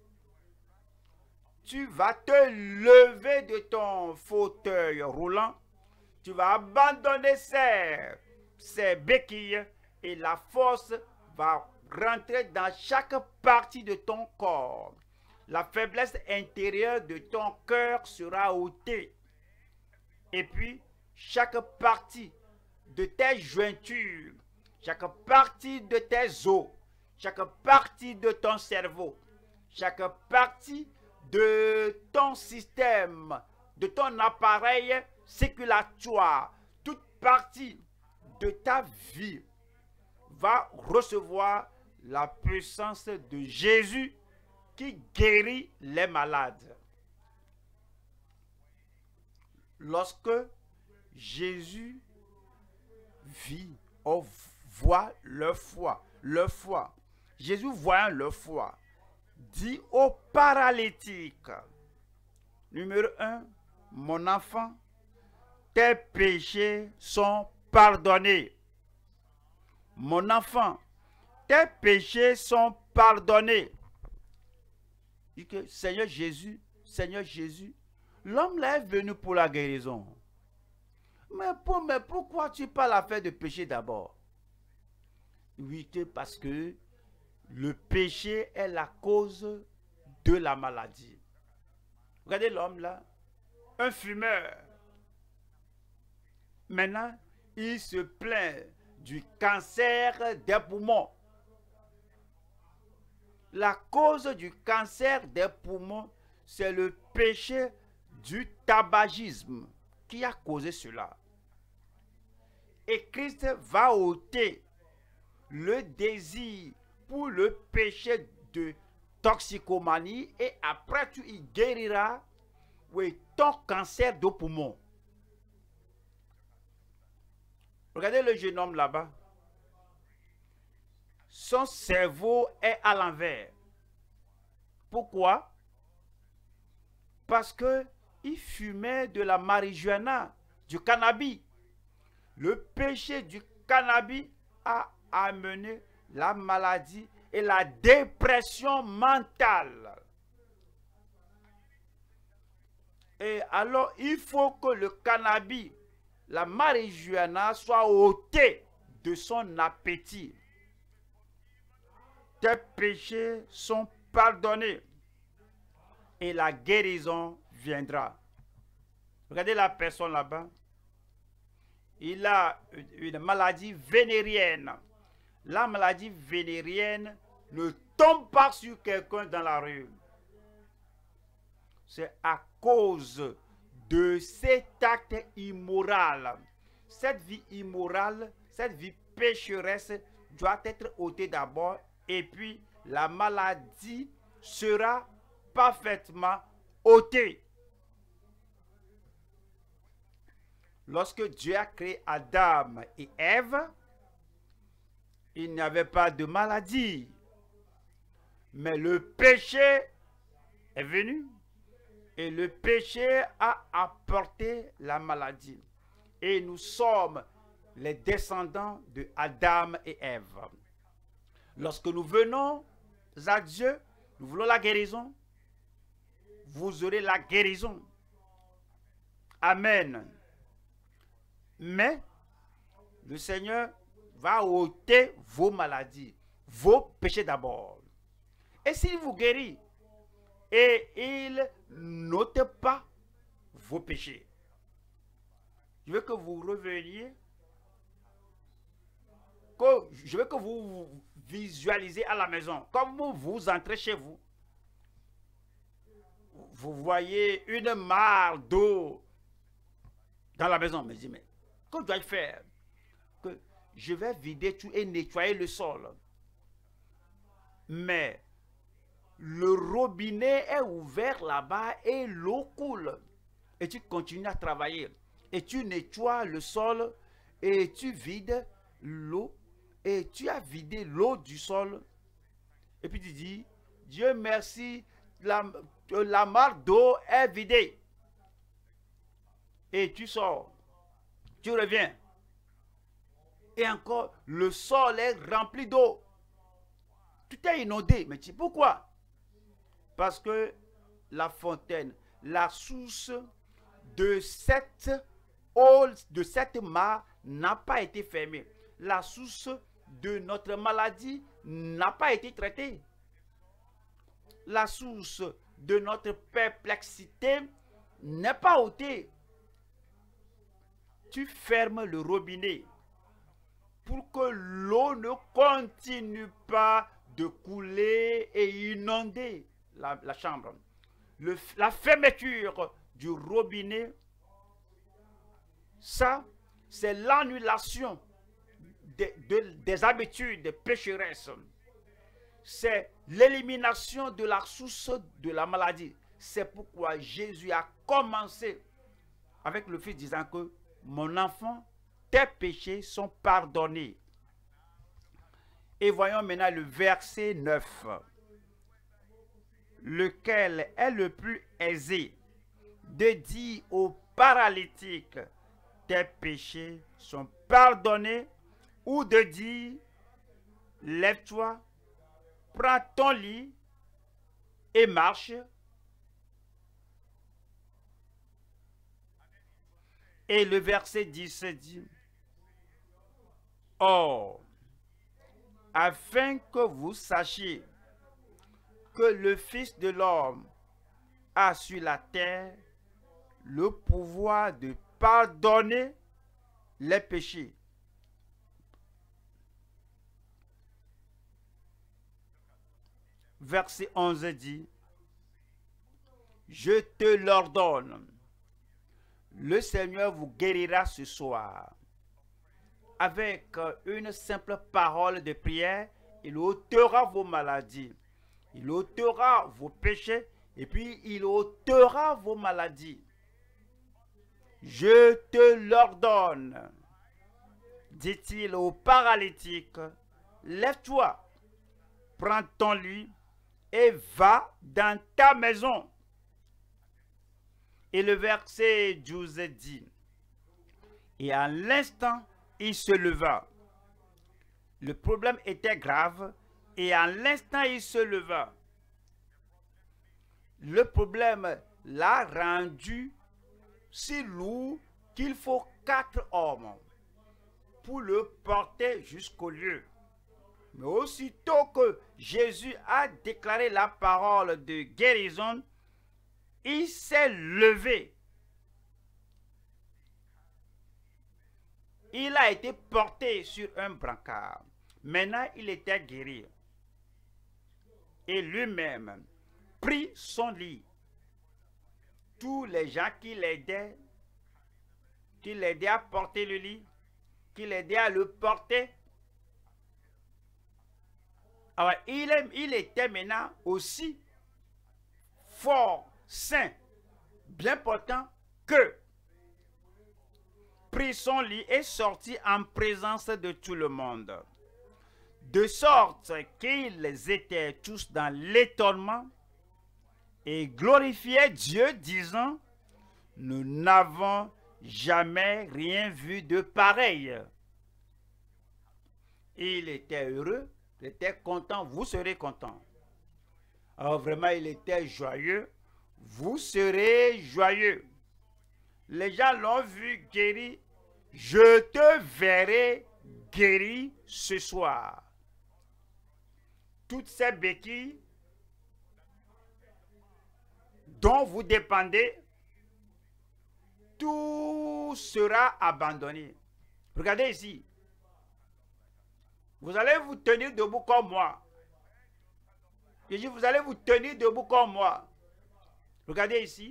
Tu vas te lever de ton fauteuil roulant. Tu vas abandonner ces béquilles et la force va rentrer dans chaque partie de ton corps. La faiblesse intérieure de ton cœur sera ôtée. Et puis, chaque partie de tes jointures, chaque partie de tes os, chaque partie de ton cerveau, chaque partie de ton système, de ton appareil circulatoire, toute partie de ta vie va recevoir la puissance de Jésus qui guérit les malades. Lorsque Jésus vit ou voit leur foi, Jésus voyant leur foi, dit au paralytique, numéro 1, mon enfant, tes péchés sont pardonnés. Mon enfant, tes péchés sont pardonnés. Il dit que Seigneur Jésus, l'homme là est venu pour la guérison. Mais pourquoi tu parles à faire de péché d'abord? Oui, parce que le péché est la cause de la maladie. Regardez l'homme là, un fumeur. Maintenant, il se plaint du cancer des poumons. La cause du cancer des poumons, c'est le péché du tabagisme qui a causé cela. Et Christ va ôter le désir pour le péché de toxicomanie et après tu y guériras ton cancer de poumon. Regardez le jeune homme là-bas. Son cerveau est à l'envers. Pourquoi? Parce que il fumait de la marijuana, du cannabis. Le péché du cannabis a amené la maladie et la dépression mentale. Et alors, il faut que le cannabis, la marijuana, soit ôté de son appétit. Tes péchés sont pardonnés et la guérison viendra. Regardez la personne là-bas. Il a une maladie vénérienne. La maladie vénérienne ne tombe pas sur quelqu'un dans la rue. C'est à cause de cet acte immoral. Cette vie immorale, cette vie pécheresse doit être ôtée d'abord et puis la maladie sera parfaitement ôtée. Lorsque Dieu a créé Adam et Ève, il n'y avait pas de maladie. Mais le péché est venu et le péché a apporté la maladie. Et nous sommes les descendants de Adam et Ève. Lorsque nous venons à Dieu, nous voulons la guérison. Vous aurez la guérison. Amen. Mais le Seigneur va ôter vos maladies, vos péchés d'abord. Et s'il vous guérit, et il n'ôte pas vos péchés. Je veux que vous reveniez, je veux que vous visualisez à la maison, comme vous entrez chez vous. Vous voyez une mare d'eau dans la maison. Mais je dis, mais que dois-je faire? Que je vais vider tout et nettoyer le sol. Mais le robinet est ouvert là-bas et l'eau coule. Et tu continues à travailler. Et tu nettoies le sol et tu vides l'eau. Et tu as vidé l'eau du sol. Et puis tu dis, Dieu merci, la mare d'eau est vidée. Et tu sors. Tu reviens. Et encore, le sol est rempli d'eau. Tout est inondé. Mais tu sais pourquoi? Parce que la fontaine, la source de cette eau, de cette mare n'a pas été fermée. La source de notre maladie n'a pas été traitée. La source de notre perplexité n'est pas ôtée. Tu fermes le robinet pour que l'eau ne continue pas de couler et inonder la chambre. la fermeture du robinet, ça, c'est l'annulation des habitudes pécheresses. C'est l'élimination de la source de la maladie. C'est pourquoi Jésus a commencé avec le Fils disant que mon enfant, tes péchés sont pardonnés. Et voyons maintenant le verset 9, lequel est le plus aisé de dire aux paralytiques, tes péchés sont pardonnés, ou de dire, lève-toi, prends ton lit et marche. Et le verset 10 dit, or, afin que vous sachiez que le Fils de l'homme a sur la terre le pouvoir de pardonner les péchés. Verset 11 dit, je te l'ordonne, le Seigneur vous guérira ce soir. Avec une simple parole de prière, il ôtera vos maladies, il ôtera vos péchés, et puis il ôtera vos maladies. Je te l'ordonne, dit-il au paralytique, lève-toi, prends ton lit et va dans ta maison. Et le verset 12 dit, et à l'instant, il se leva. Le problème était grave, et à l'instant, il se leva. Le problème l'a rendu si lourd qu'il faut 4 hommes pour le porter jusqu'au lieu. Mais aussitôt que Jésus a déclaré la parole de guérison, il s'est levé. Il a été porté sur un brancard. Maintenant, il était guéri. Et lui-même prit son lit. Tous les gens qui l'aidaient à porter le lit, qui l'aidaient à le porter, alors, il était maintenant aussi fort, sain, bien portant que prit son lit et sortit en présence de tout le monde. De sorte qu'ils étaient tous dans l'étonnement et glorifiaient Dieu, disant, nous n'avons jamais rien vu de pareil. Il était heureux, il était content, vous serez content. Alors vraiment, il était joyeux, vous serez joyeux. Les gens l'ont vu guéri, je te verrai guéri ce soir. Toutes ces béquilles dont vous dépendez, tout sera abandonné. Regardez ici. Vous allez vous tenir debout comme moi. Je dis, vous allez vous tenir debout comme moi. Regardez ici.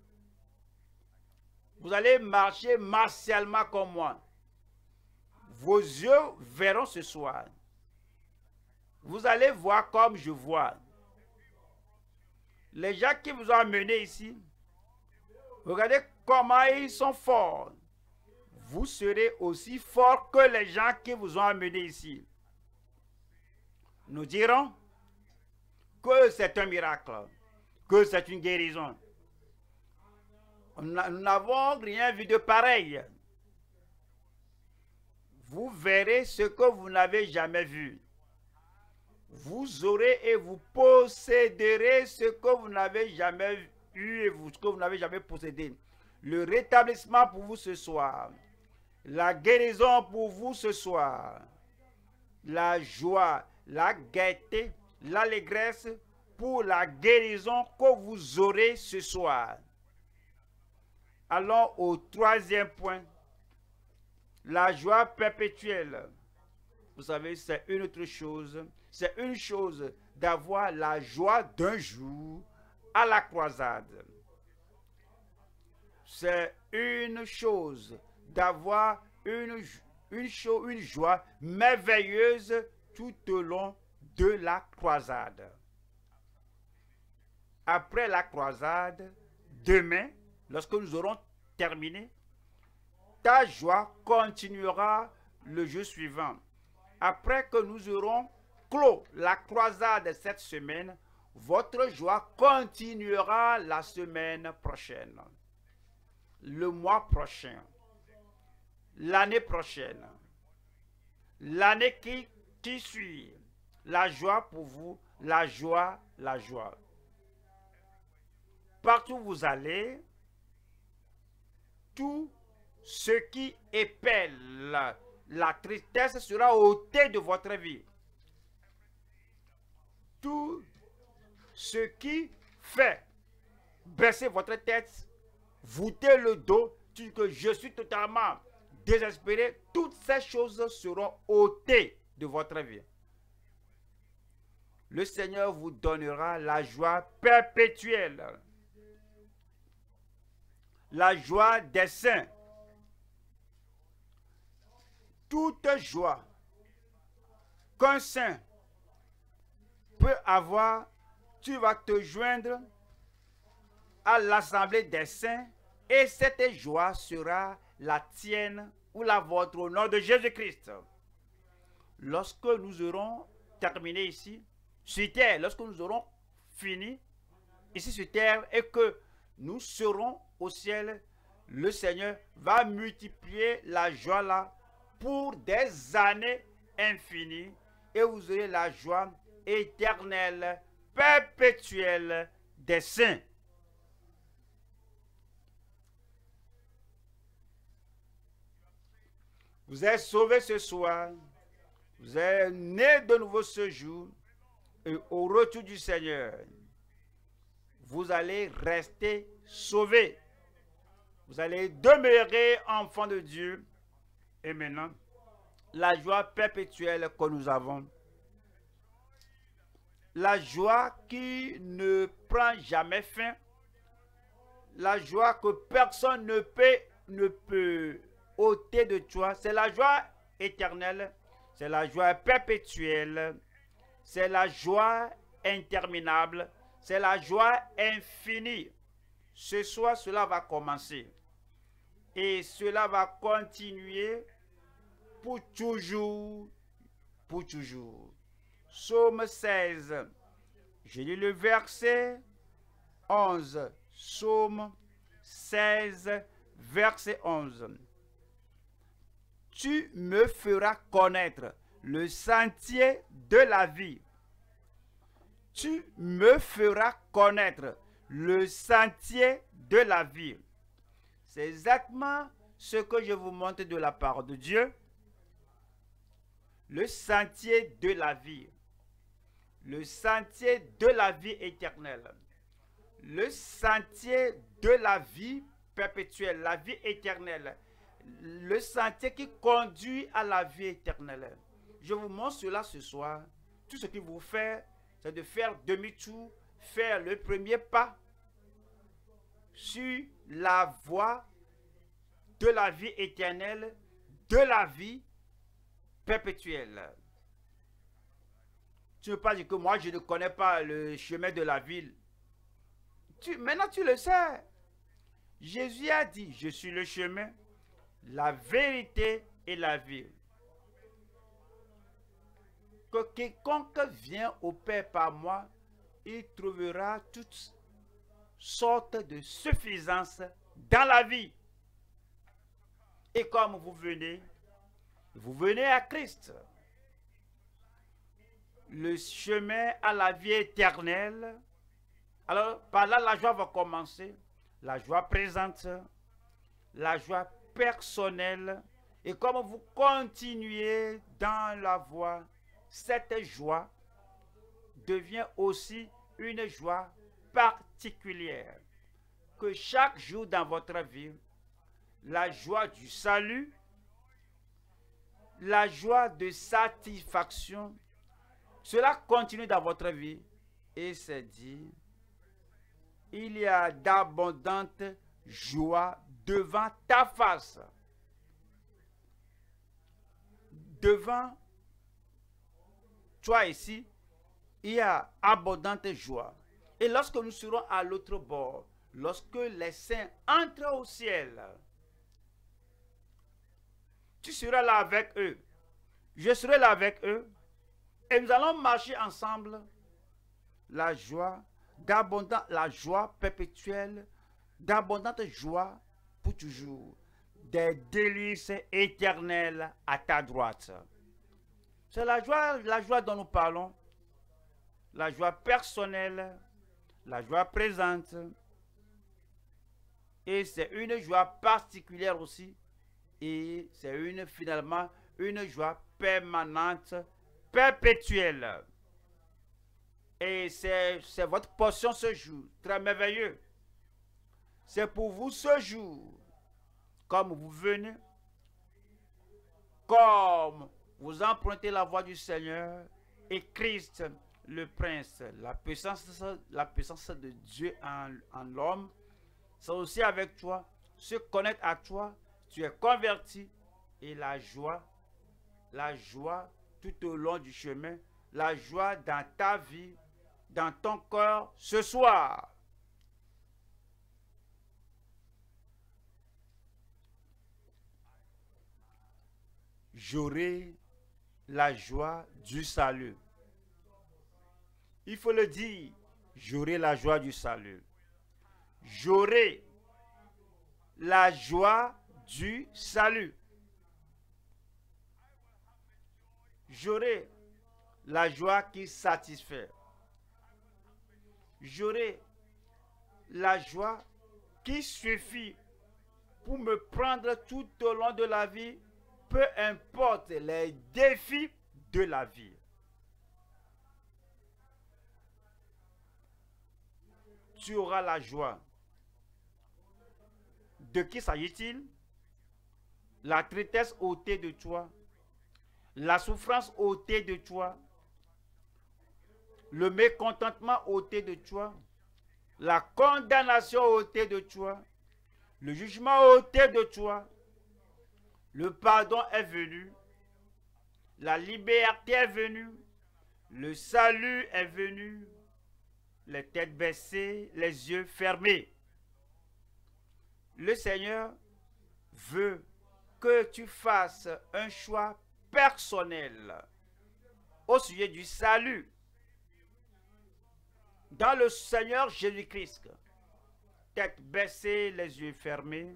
Vous allez marcher martialement comme moi. Vos yeux verront ce soir. Vous allez voir comme je vois. Les gens qui vous ont amené ici, regardez comment ils sont forts. Vous serez aussi forts que les gens qui vous ont amené ici. Nous dirons que c'est un miracle, que c'est une guérison. Nous n'avons rien vu de pareil. Vous verrez ce que vous n'avez jamais vu. Vous aurez et vous posséderez ce que vous n'avez jamais eu et ce que vous n'avez jamais possédé. Le rétablissement pour vous ce soir. La guérison pour vous ce soir. La joie, la gaieté, l'allégresse pour la guérison que vous aurez ce soir. Allons au troisième point. La joie perpétuelle. Vous savez, c'est une autre chose. C'est une chose d'avoir la joie d'un jour, à la croisade. C'est une chose d'avoir une joie merveilleuse tout au long de la croisade. Après la croisade, demain, lorsque nous aurons terminé, ta joie continuera le jour suivant. Après que nous aurons clos la croisade cette semaine, votre joie continuera la semaine prochaine, le mois prochain, l'année prochaine, l'année qui suit. La joie pour vous, la joie, la joie. Partout où vous allez, tout ce qui épelle la tristesse sera ôté de votre vie. Tout ce qui fait baisser votre tête, voûter le dos, que je suis totalement désespéré, toutes ces choses seront ôtées de votre vie. Le Seigneur vous donnera la joie perpétuelle, la joie des saints. Toute joie qu'un saint peut avoir, tu vas te joindre à l'assemblée des saints et cette joie sera la tienne ou la vôtre au nom de Jésus-Christ. Lorsque nous aurons terminé ici, sur terre, lorsque nous aurons fini ici sur terre et que nous serons au ciel, le Seigneur va multiplier la joie là pour des années infinies et vous aurez la joie éternelle, perpétuelle des saints. Vous êtes sauvés ce soir, vous êtes nés de nouveau ce jour et au retour du Seigneur, vous allez rester sauvés. Vous allez demeurer enfants de Dieu. Et maintenant, la joie perpétuelle que nous avons, la joie qui ne prend jamais fin, la joie que personne ne peut ôter de toi, c'est la joie éternelle, c'est la joie perpétuelle, c'est la joie interminable, c'est la joie infinie. Ce soir, cela va commencer et cela va continuer pour toujours, pour toujours. Psaume 16, je lis le verset 11. Psaume 16, verset 11. Tu me feras connaître le sentier de la vie. Tu me feras connaître le sentier de la vie. C'est exactement ce que je vous montre de la part de Dieu. Le sentier de la vie. Le sentier de la vie éternelle. Le sentier de la vie perpétuelle, la vie éternelle. Le sentier qui conduit à la vie éternelle. Je vous montre cela ce soir. Tout ce qu'il vous fait, c'est de faire demi-tour, faire le premier pas sur la voie de la vie éternelle, de la vie perpétuelle. Tu ne veux pas dire que moi je ne connais pas le chemin de la ville. Maintenant tu le sais. Jésus a dit, je suis le chemin, la vérité et la vie. Que quiconque vient au Père par moi, il trouvera toutes sortes de suffisance dans la vie. Et comme vous venez à Christ. Le chemin à la vie éternelle. Alors, par là, la joie va commencer. La joie présente, la joie personnelle. Et comme vous continuez dans la voie, cette joie devient aussi une joie particulière. Que chaque jour dans votre vie, la joie du salut, la joie de satisfaction, cela continue dans votre vie et c'est dit, il y a d'abondantes joies devant ta face. Devant toi ici, il y a abondante joie. Et lorsque nous serons à l'autre bord, lorsque les saints entrent au ciel, tu seras là avec eux. Je serai là avec eux. Et nous allons marcher ensemble. La joie, la joie perpétuelle, d'abondante joie pour toujours. Des délices éternelles à ta droite. C'est la joie dont nous parlons. La joie personnelle, la joie présente. Et c'est une joie particulière aussi. Et c'est finalement une joie permanente, perpétuelle. Et c'est votre portion ce jour, très merveilleux. C'est pour vous ce jour, comme vous venez, comme vous empruntez la voie du Seigneur et Christ, le Prince, la puissance de Dieu en l'homme, c'est aussi avec toi, se connecte à toi, tu es converti et la joie tout au long du chemin, la joie dans ta vie, dans ton cœur ce soir. J'aurai la joie du salut. Il faut le dire, j'aurai la joie du salut. J'aurai la joie du salut. J'aurai la joie qui satisfait. J'aurai la joie qui suffit pour me prendre tout au long de la vie, peu importe les défis de la vie. Tu auras la joie. De qui s'agit-il? La tristesse ôtée de toi, la souffrance ôtée de toi, le mécontentement ôté de toi, la condamnation ôtée de toi, le jugement ôté de toi, le pardon est venu, la liberté est venue, le salut est venu, les têtes baissées, les yeux fermés. Le Seigneur veut que tu fasses un choix personnel au sujet du salut dans le Seigneur Jésus-Christ. Tête baissée, les yeux fermés.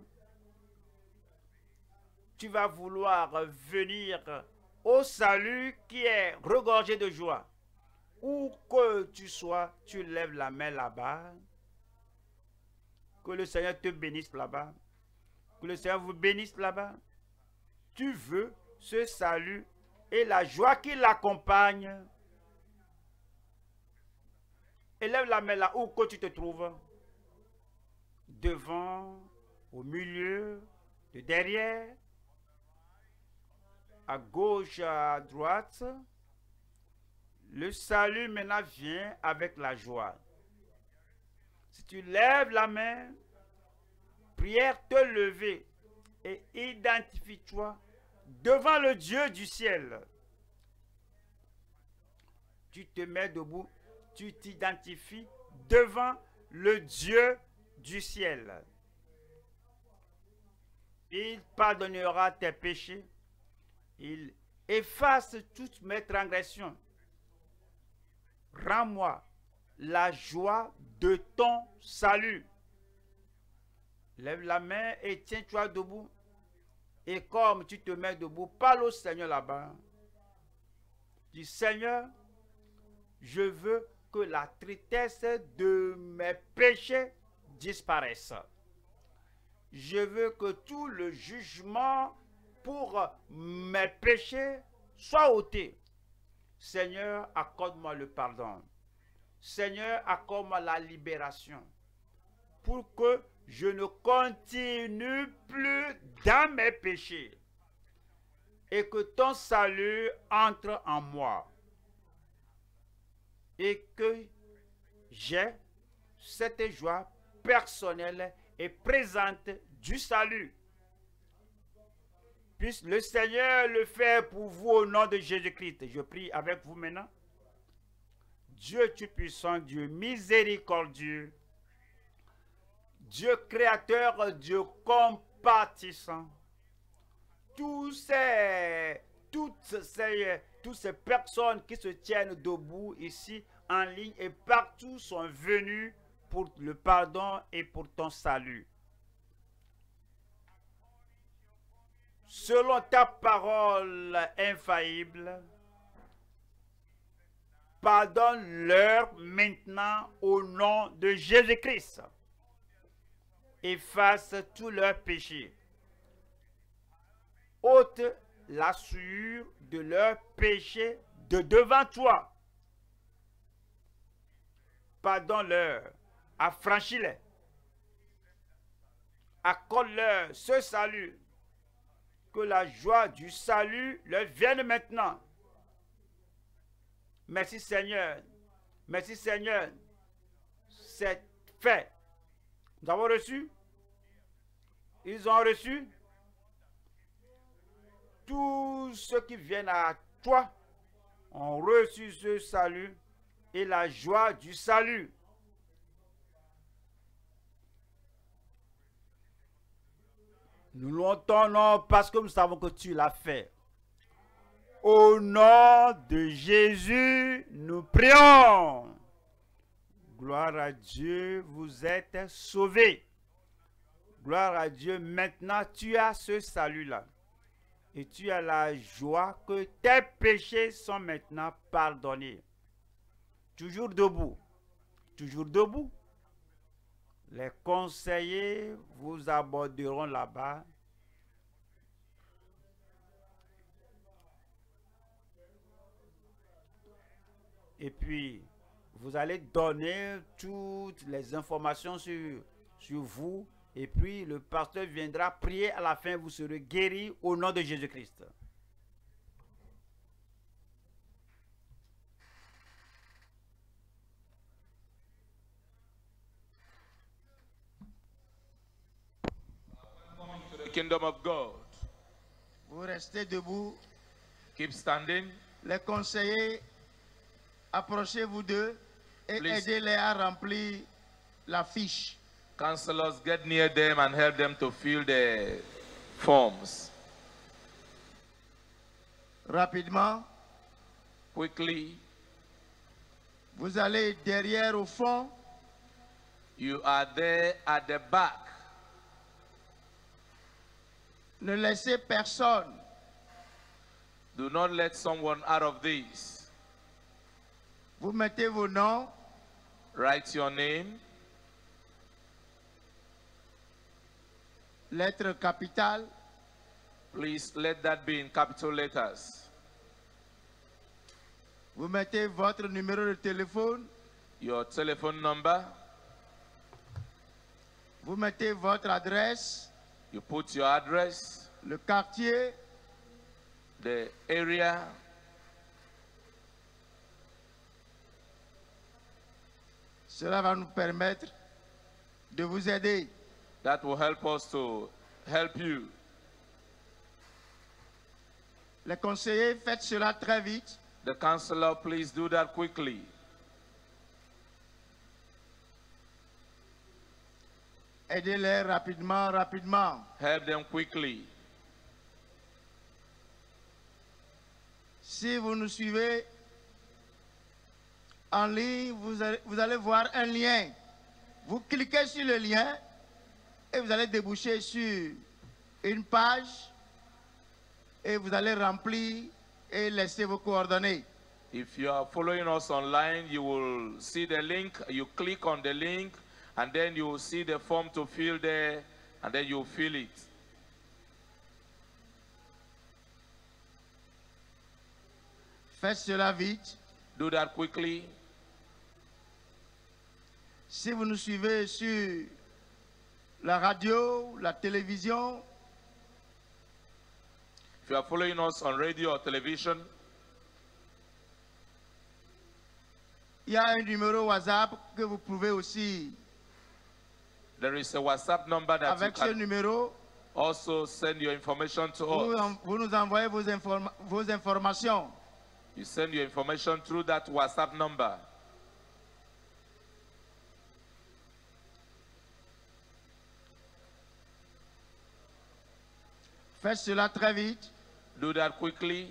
Tu vas vouloir venir au salut qui est regorgé de joie. Où que tu sois, tu lèves la main là-bas. Que le Seigneur te bénisse là-bas. Que le Seigneur vous bénisse là-bas. Tu veux ce salut et la joie qui l'accompagne. Élève la main là où que tu te trouves. Devant, au milieu, de derrière, à gauche, à droite. Le salut maintenant vient avec la joie. Si tu lèves la main, prière te lever et identifie-toi devant le Dieu du ciel. Tu te mets debout, tu t'identifies devant le Dieu du ciel. Il pardonnera tes péchés. Il efface toutes mes transgressions. Rends-moi la joie de ton salut. Lève la main et tiens-toi debout. Et comme tu te mets debout, parle au Seigneur là-bas. Dis, Seigneur, je veux que la tristesse de mes péchés disparaisse. Je veux que tout le jugement pour mes péchés soit ôté. Seigneur, accorde-moi le pardon. Seigneur, accorde-moi la libération. Pour que je ne continue plus dans mes péchés. Et que ton salut entre en moi. Et que j'ai cette joie personnelle et présente du salut. Puisse le Seigneur le faire pour vous au nom de Jésus-Christ. Je prie avec vous maintenant. Dieu Tout-Puissant, Dieu miséricordieux, Dieu créateur, Dieu compatissant, toutes ces personnes qui se tiennent debout ici en ligne et partout sont venues pour le pardon et pour ton salut. Selon ta parole infaillible, pardonne-leur maintenant au nom de Jésus-Christ. Efface tous leurs péchés. Ôte la souillure de leurs péchés de devant toi. Pardonne-leur, affranchis-les. Accorde-leur ce salut. Que la joie du salut leur vienne maintenant. Merci Seigneur. Merci Seigneur. C'est fait. Nous avons reçu. Ils ont reçu. Tous ceux qui viennent à toi ont reçu ce salut et la joie du salut. Nous louons ton nom parce que nous savons que tu l'as fait. Au nom de Jésus, nous prions. Gloire à Dieu, vous êtes sauvés. Gloire à Dieu, maintenant tu as ce salut-là. Et tu as la joie que tes péchés sont maintenant pardonnés. Toujours debout. Toujours debout. Les conseillers vous aborderont là-bas. Et puis, vous allez donner toutes les informations sur vous. Et puis, le pasteur viendra prier. À la fin, vous serez guéris au nom de Jésus-Christ. Kingdom of God. Vous restez debout. Keep standing. Les conseillers, approchez-vous d'eux et Please. aidez-les à remplir la fiche. Counselors, get near them and help them to fill the forms. Rapidement, Quickly, vous allez derrière au fond. you are there at the back. Ne laissez personne. Do not let someone out of this. Vous mettez vos noms, Write your name, lettres capitales, please let that be in capital letters. vous mettez votre numéro de téléphone, Your telephone number, vous mettez votre adresse, you put your address, le quartier, the area, cela va nous permettre de vous aider. that will help us to help you. Les conseillers, faites cela très vite. The counselor, please do that quickly. Aidez-les rapidement, rapidement. Help them quickly. Si vous nous suivez en ligne, vous allez voir un lien. Vous cliquez sur le lien et vous allez déboucher sur une page et vous allez remplir et laisser vos coordonnées. If you are following us online, you will see the link. You click on the link, and then you will see the form to fill there, and then you fill it. Faites cela vite. Do that quickly. Si vous nous suivez sur la radio, la télévision, If you are following us on radio or television, Il y a un numéro WhatsApp que vous pouvez aussi, There is a WhatsApp number that you avec ce can numéro, also send your information to vous, us. vous nous envoyez vos informations. You send your information through that WhatsApp number. Faites cela très vite. Do that quickly.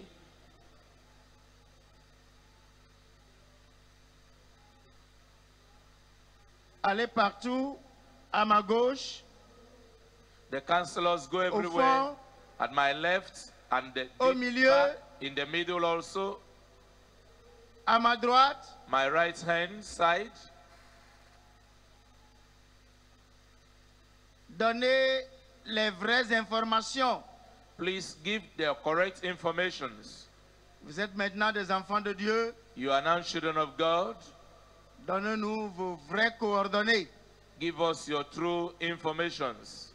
Allez partout, à ma gauche, The counselors go au everywhere. fond, At my left and the Au deep milieu. back, in the middle also. à ma droite. My right hand side. Donnez les vraies informations. Please give the correct informations. Vous êtes maintenant des enfants de Dieu. You are now children of God. Donnez-nous vos vraies coordonnées. Give us your true informations.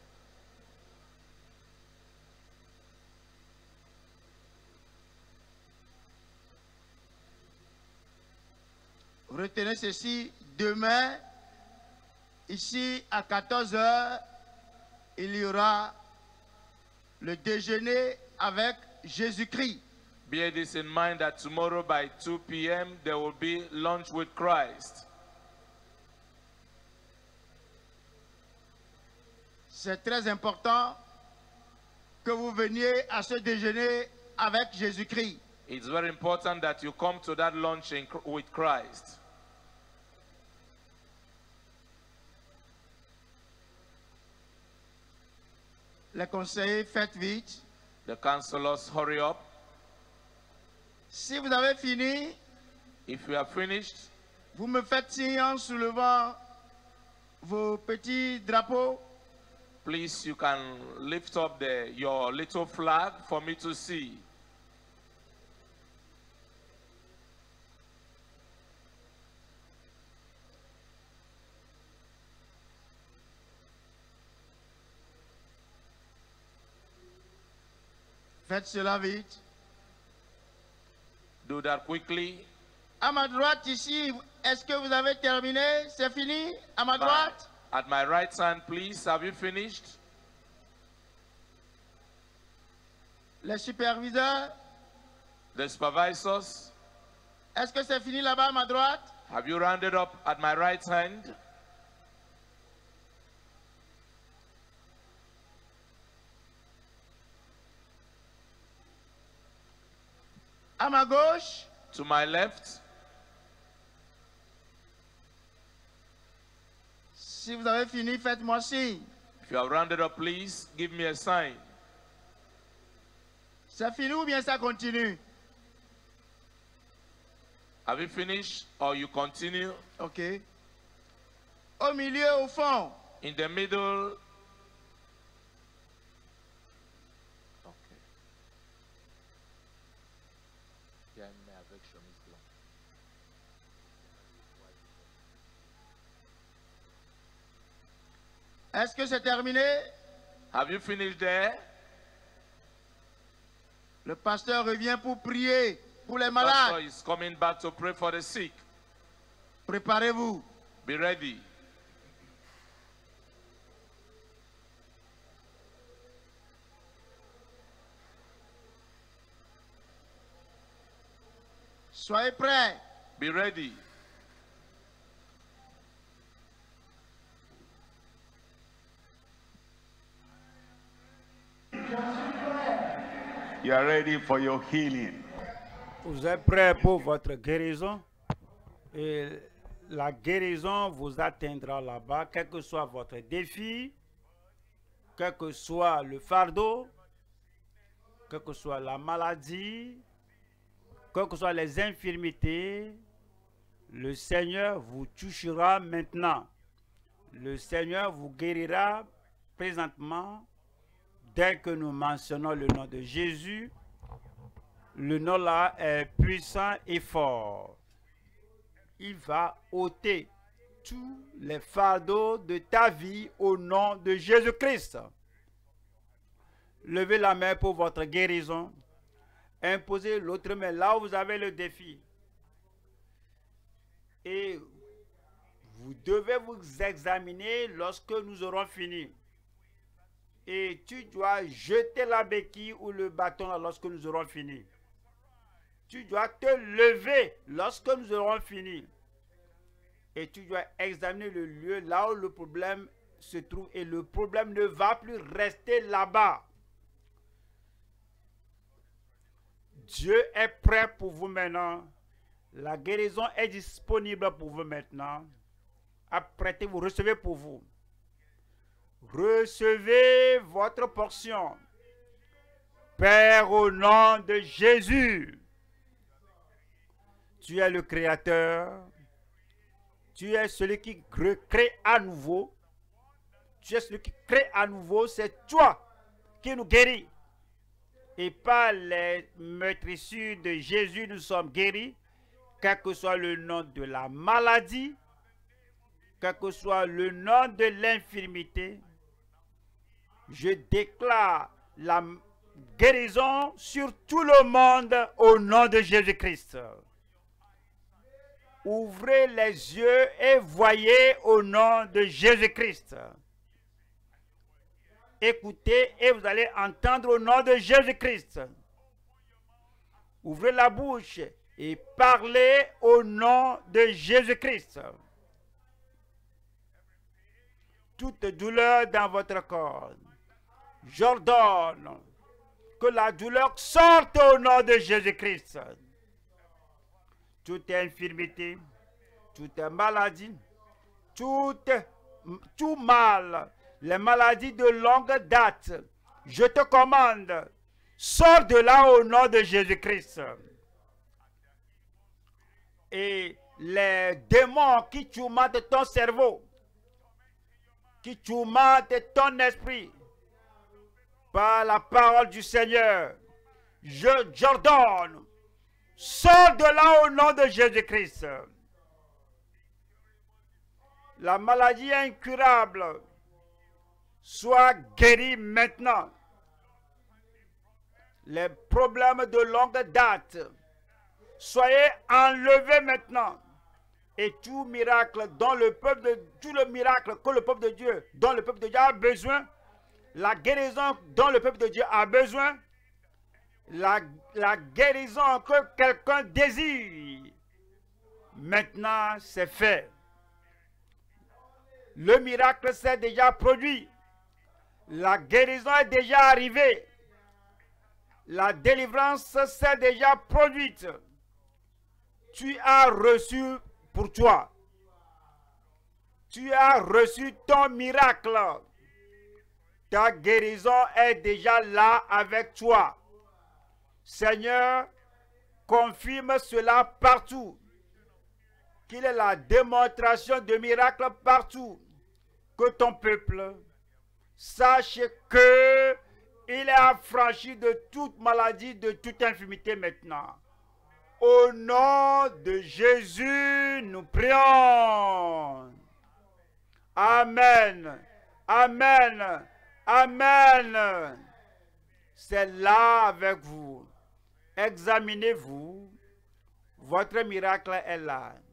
Retenez ceci, demain, ici à 14 h, il y aura le déjeuner avec Jésus-Christ. Bear this in mind that tomorrow by 2 p.m. there will be lunch with Christ. C'est très important que vous veniez à ce déjeuner avec Jésus-Christ. It's very important that you come to that lunch with Christ. Les conseillers, faites vite. The counselors, hurry up. Si vous avez fini, If you are finished, vous me faites signe en soulevant vos petits drapeaux. please you can lift up your little flag for me to see. Faites cela vite. Do that quickly. À ma droite ici, est-ce que vous avez terminé? C'est fini? À ma droite? At my right hand, please, have you finished? Les superviseurs, The supervisors, est-ce que c'est fini là-bas à ma droite? have you rounded up at my right hand? À ma gauche? To my left? Si vous avez fini, faites-moi signe. If you have rounded up, please give me a sign. C'est fini ou bien ça continue? Have you finished or you continue? OK. Au milieu, au fond, In the middle? Okay. est-ce que c'est terminé? Have you finished there? Le pasteur revient pour prier pour les Pastor malades. is coming back to pray for the sick. Préparez-vous. Be ready. Soyez prêts. Be ready. You are ready for your healing. Vous êtes prêts pour votre guérison? Et la guérison vous atteindra là-bas, quel que soit votre défi, quel que soit le fardeau, quelle que soit la maladie, quelles que soient les infirmités. Le Seigneur vous touchera maintenant. Le Seigneur vous guérira présentement. Dès que nous mentionnons le nom de Jésus, le nom là est puissant et fort. Il va ôter tous les fardeaux de ta vie au nom de Jésus-Christ. Levez la main pour votre guérison. Imposez l'autre main là où vous avez le défi. Et vous devez vous examiner lorsque nous aurons fini. Et tu dois jeter la béquille ou le bâton lorsque nous aurons fini. Tu dois te lever lorsque nous aurons fini. Et tu dois examiner le lieu là où le problème se trouve. Et le problème ne va plus rester là-bas. Dieu est prêt pour vous maintenant. La guérison est disponible pour vous maintenant. Apprêtez-vous, recevez pour vous. Recevez votre portion. Père, au nom de Jésus, tu es le Créateur. Tu es celui qui crée à nouveau. Tu es celui qui crée à nouveau. C'est toi qui nous guéris. Et par les meurtrissures de Jésus, nous sommes guéris. Quel que soit le nom de la maladie, quel que soit le nom de l'infirmité, je déclare la guérison sur tout le monde au nom de Jésus-Christ. Ouvrez les yeux et voyez au nom de Jésus-Christ. Écoutez et vous allez entendre au nom de Jésus-Christ. Ouvrez la bouche et parlez au nom de Jésus-Christ. Toute douleur dans votre corps, j'ordonne que la douleur sorte au nom de Jésus-Christ. Toute infirmité, toute maladie, tout mal, les maladies de longue date, je te commande, sors de là au nom de Jésus-Christ. Et les démons qui tourmentent ton cerveau, qui tourmentent ton esprit, par la parole du Seigneur, j'ordonne, sors de là au nom de Jésus-Christ. La maladie incurable soit guérie maintenant. Les problèmes de longue date, soyez enlevés maintenant. Et tout miracle dont le peuple de, tout le miracle que le peuple de Dieu, dont le peuple de Dieu a besoin, la guérison dont le peuple de Dieu a besoin, la guérison que quelqu'un désire, maintenant c'est fait. Le miracle s'est déjà produit. La guérison est déjà arrivée. La délivrance s'est déjà produite. Tu as reçu pour toi. Tu as reçu ton miracle. Ta guérison est déjà là avec toi. Seigneur, confirme cela partout. Qu'il est la démonstration de miracles partout. Que ton peuple sache que il est affranchi de toute maladie, de toute infirmité maintenant. Au nom de Jésus, nous prions. Amen. Amen. Amen. C'est là avec vous. Examinez-vous. Votre miracle est là.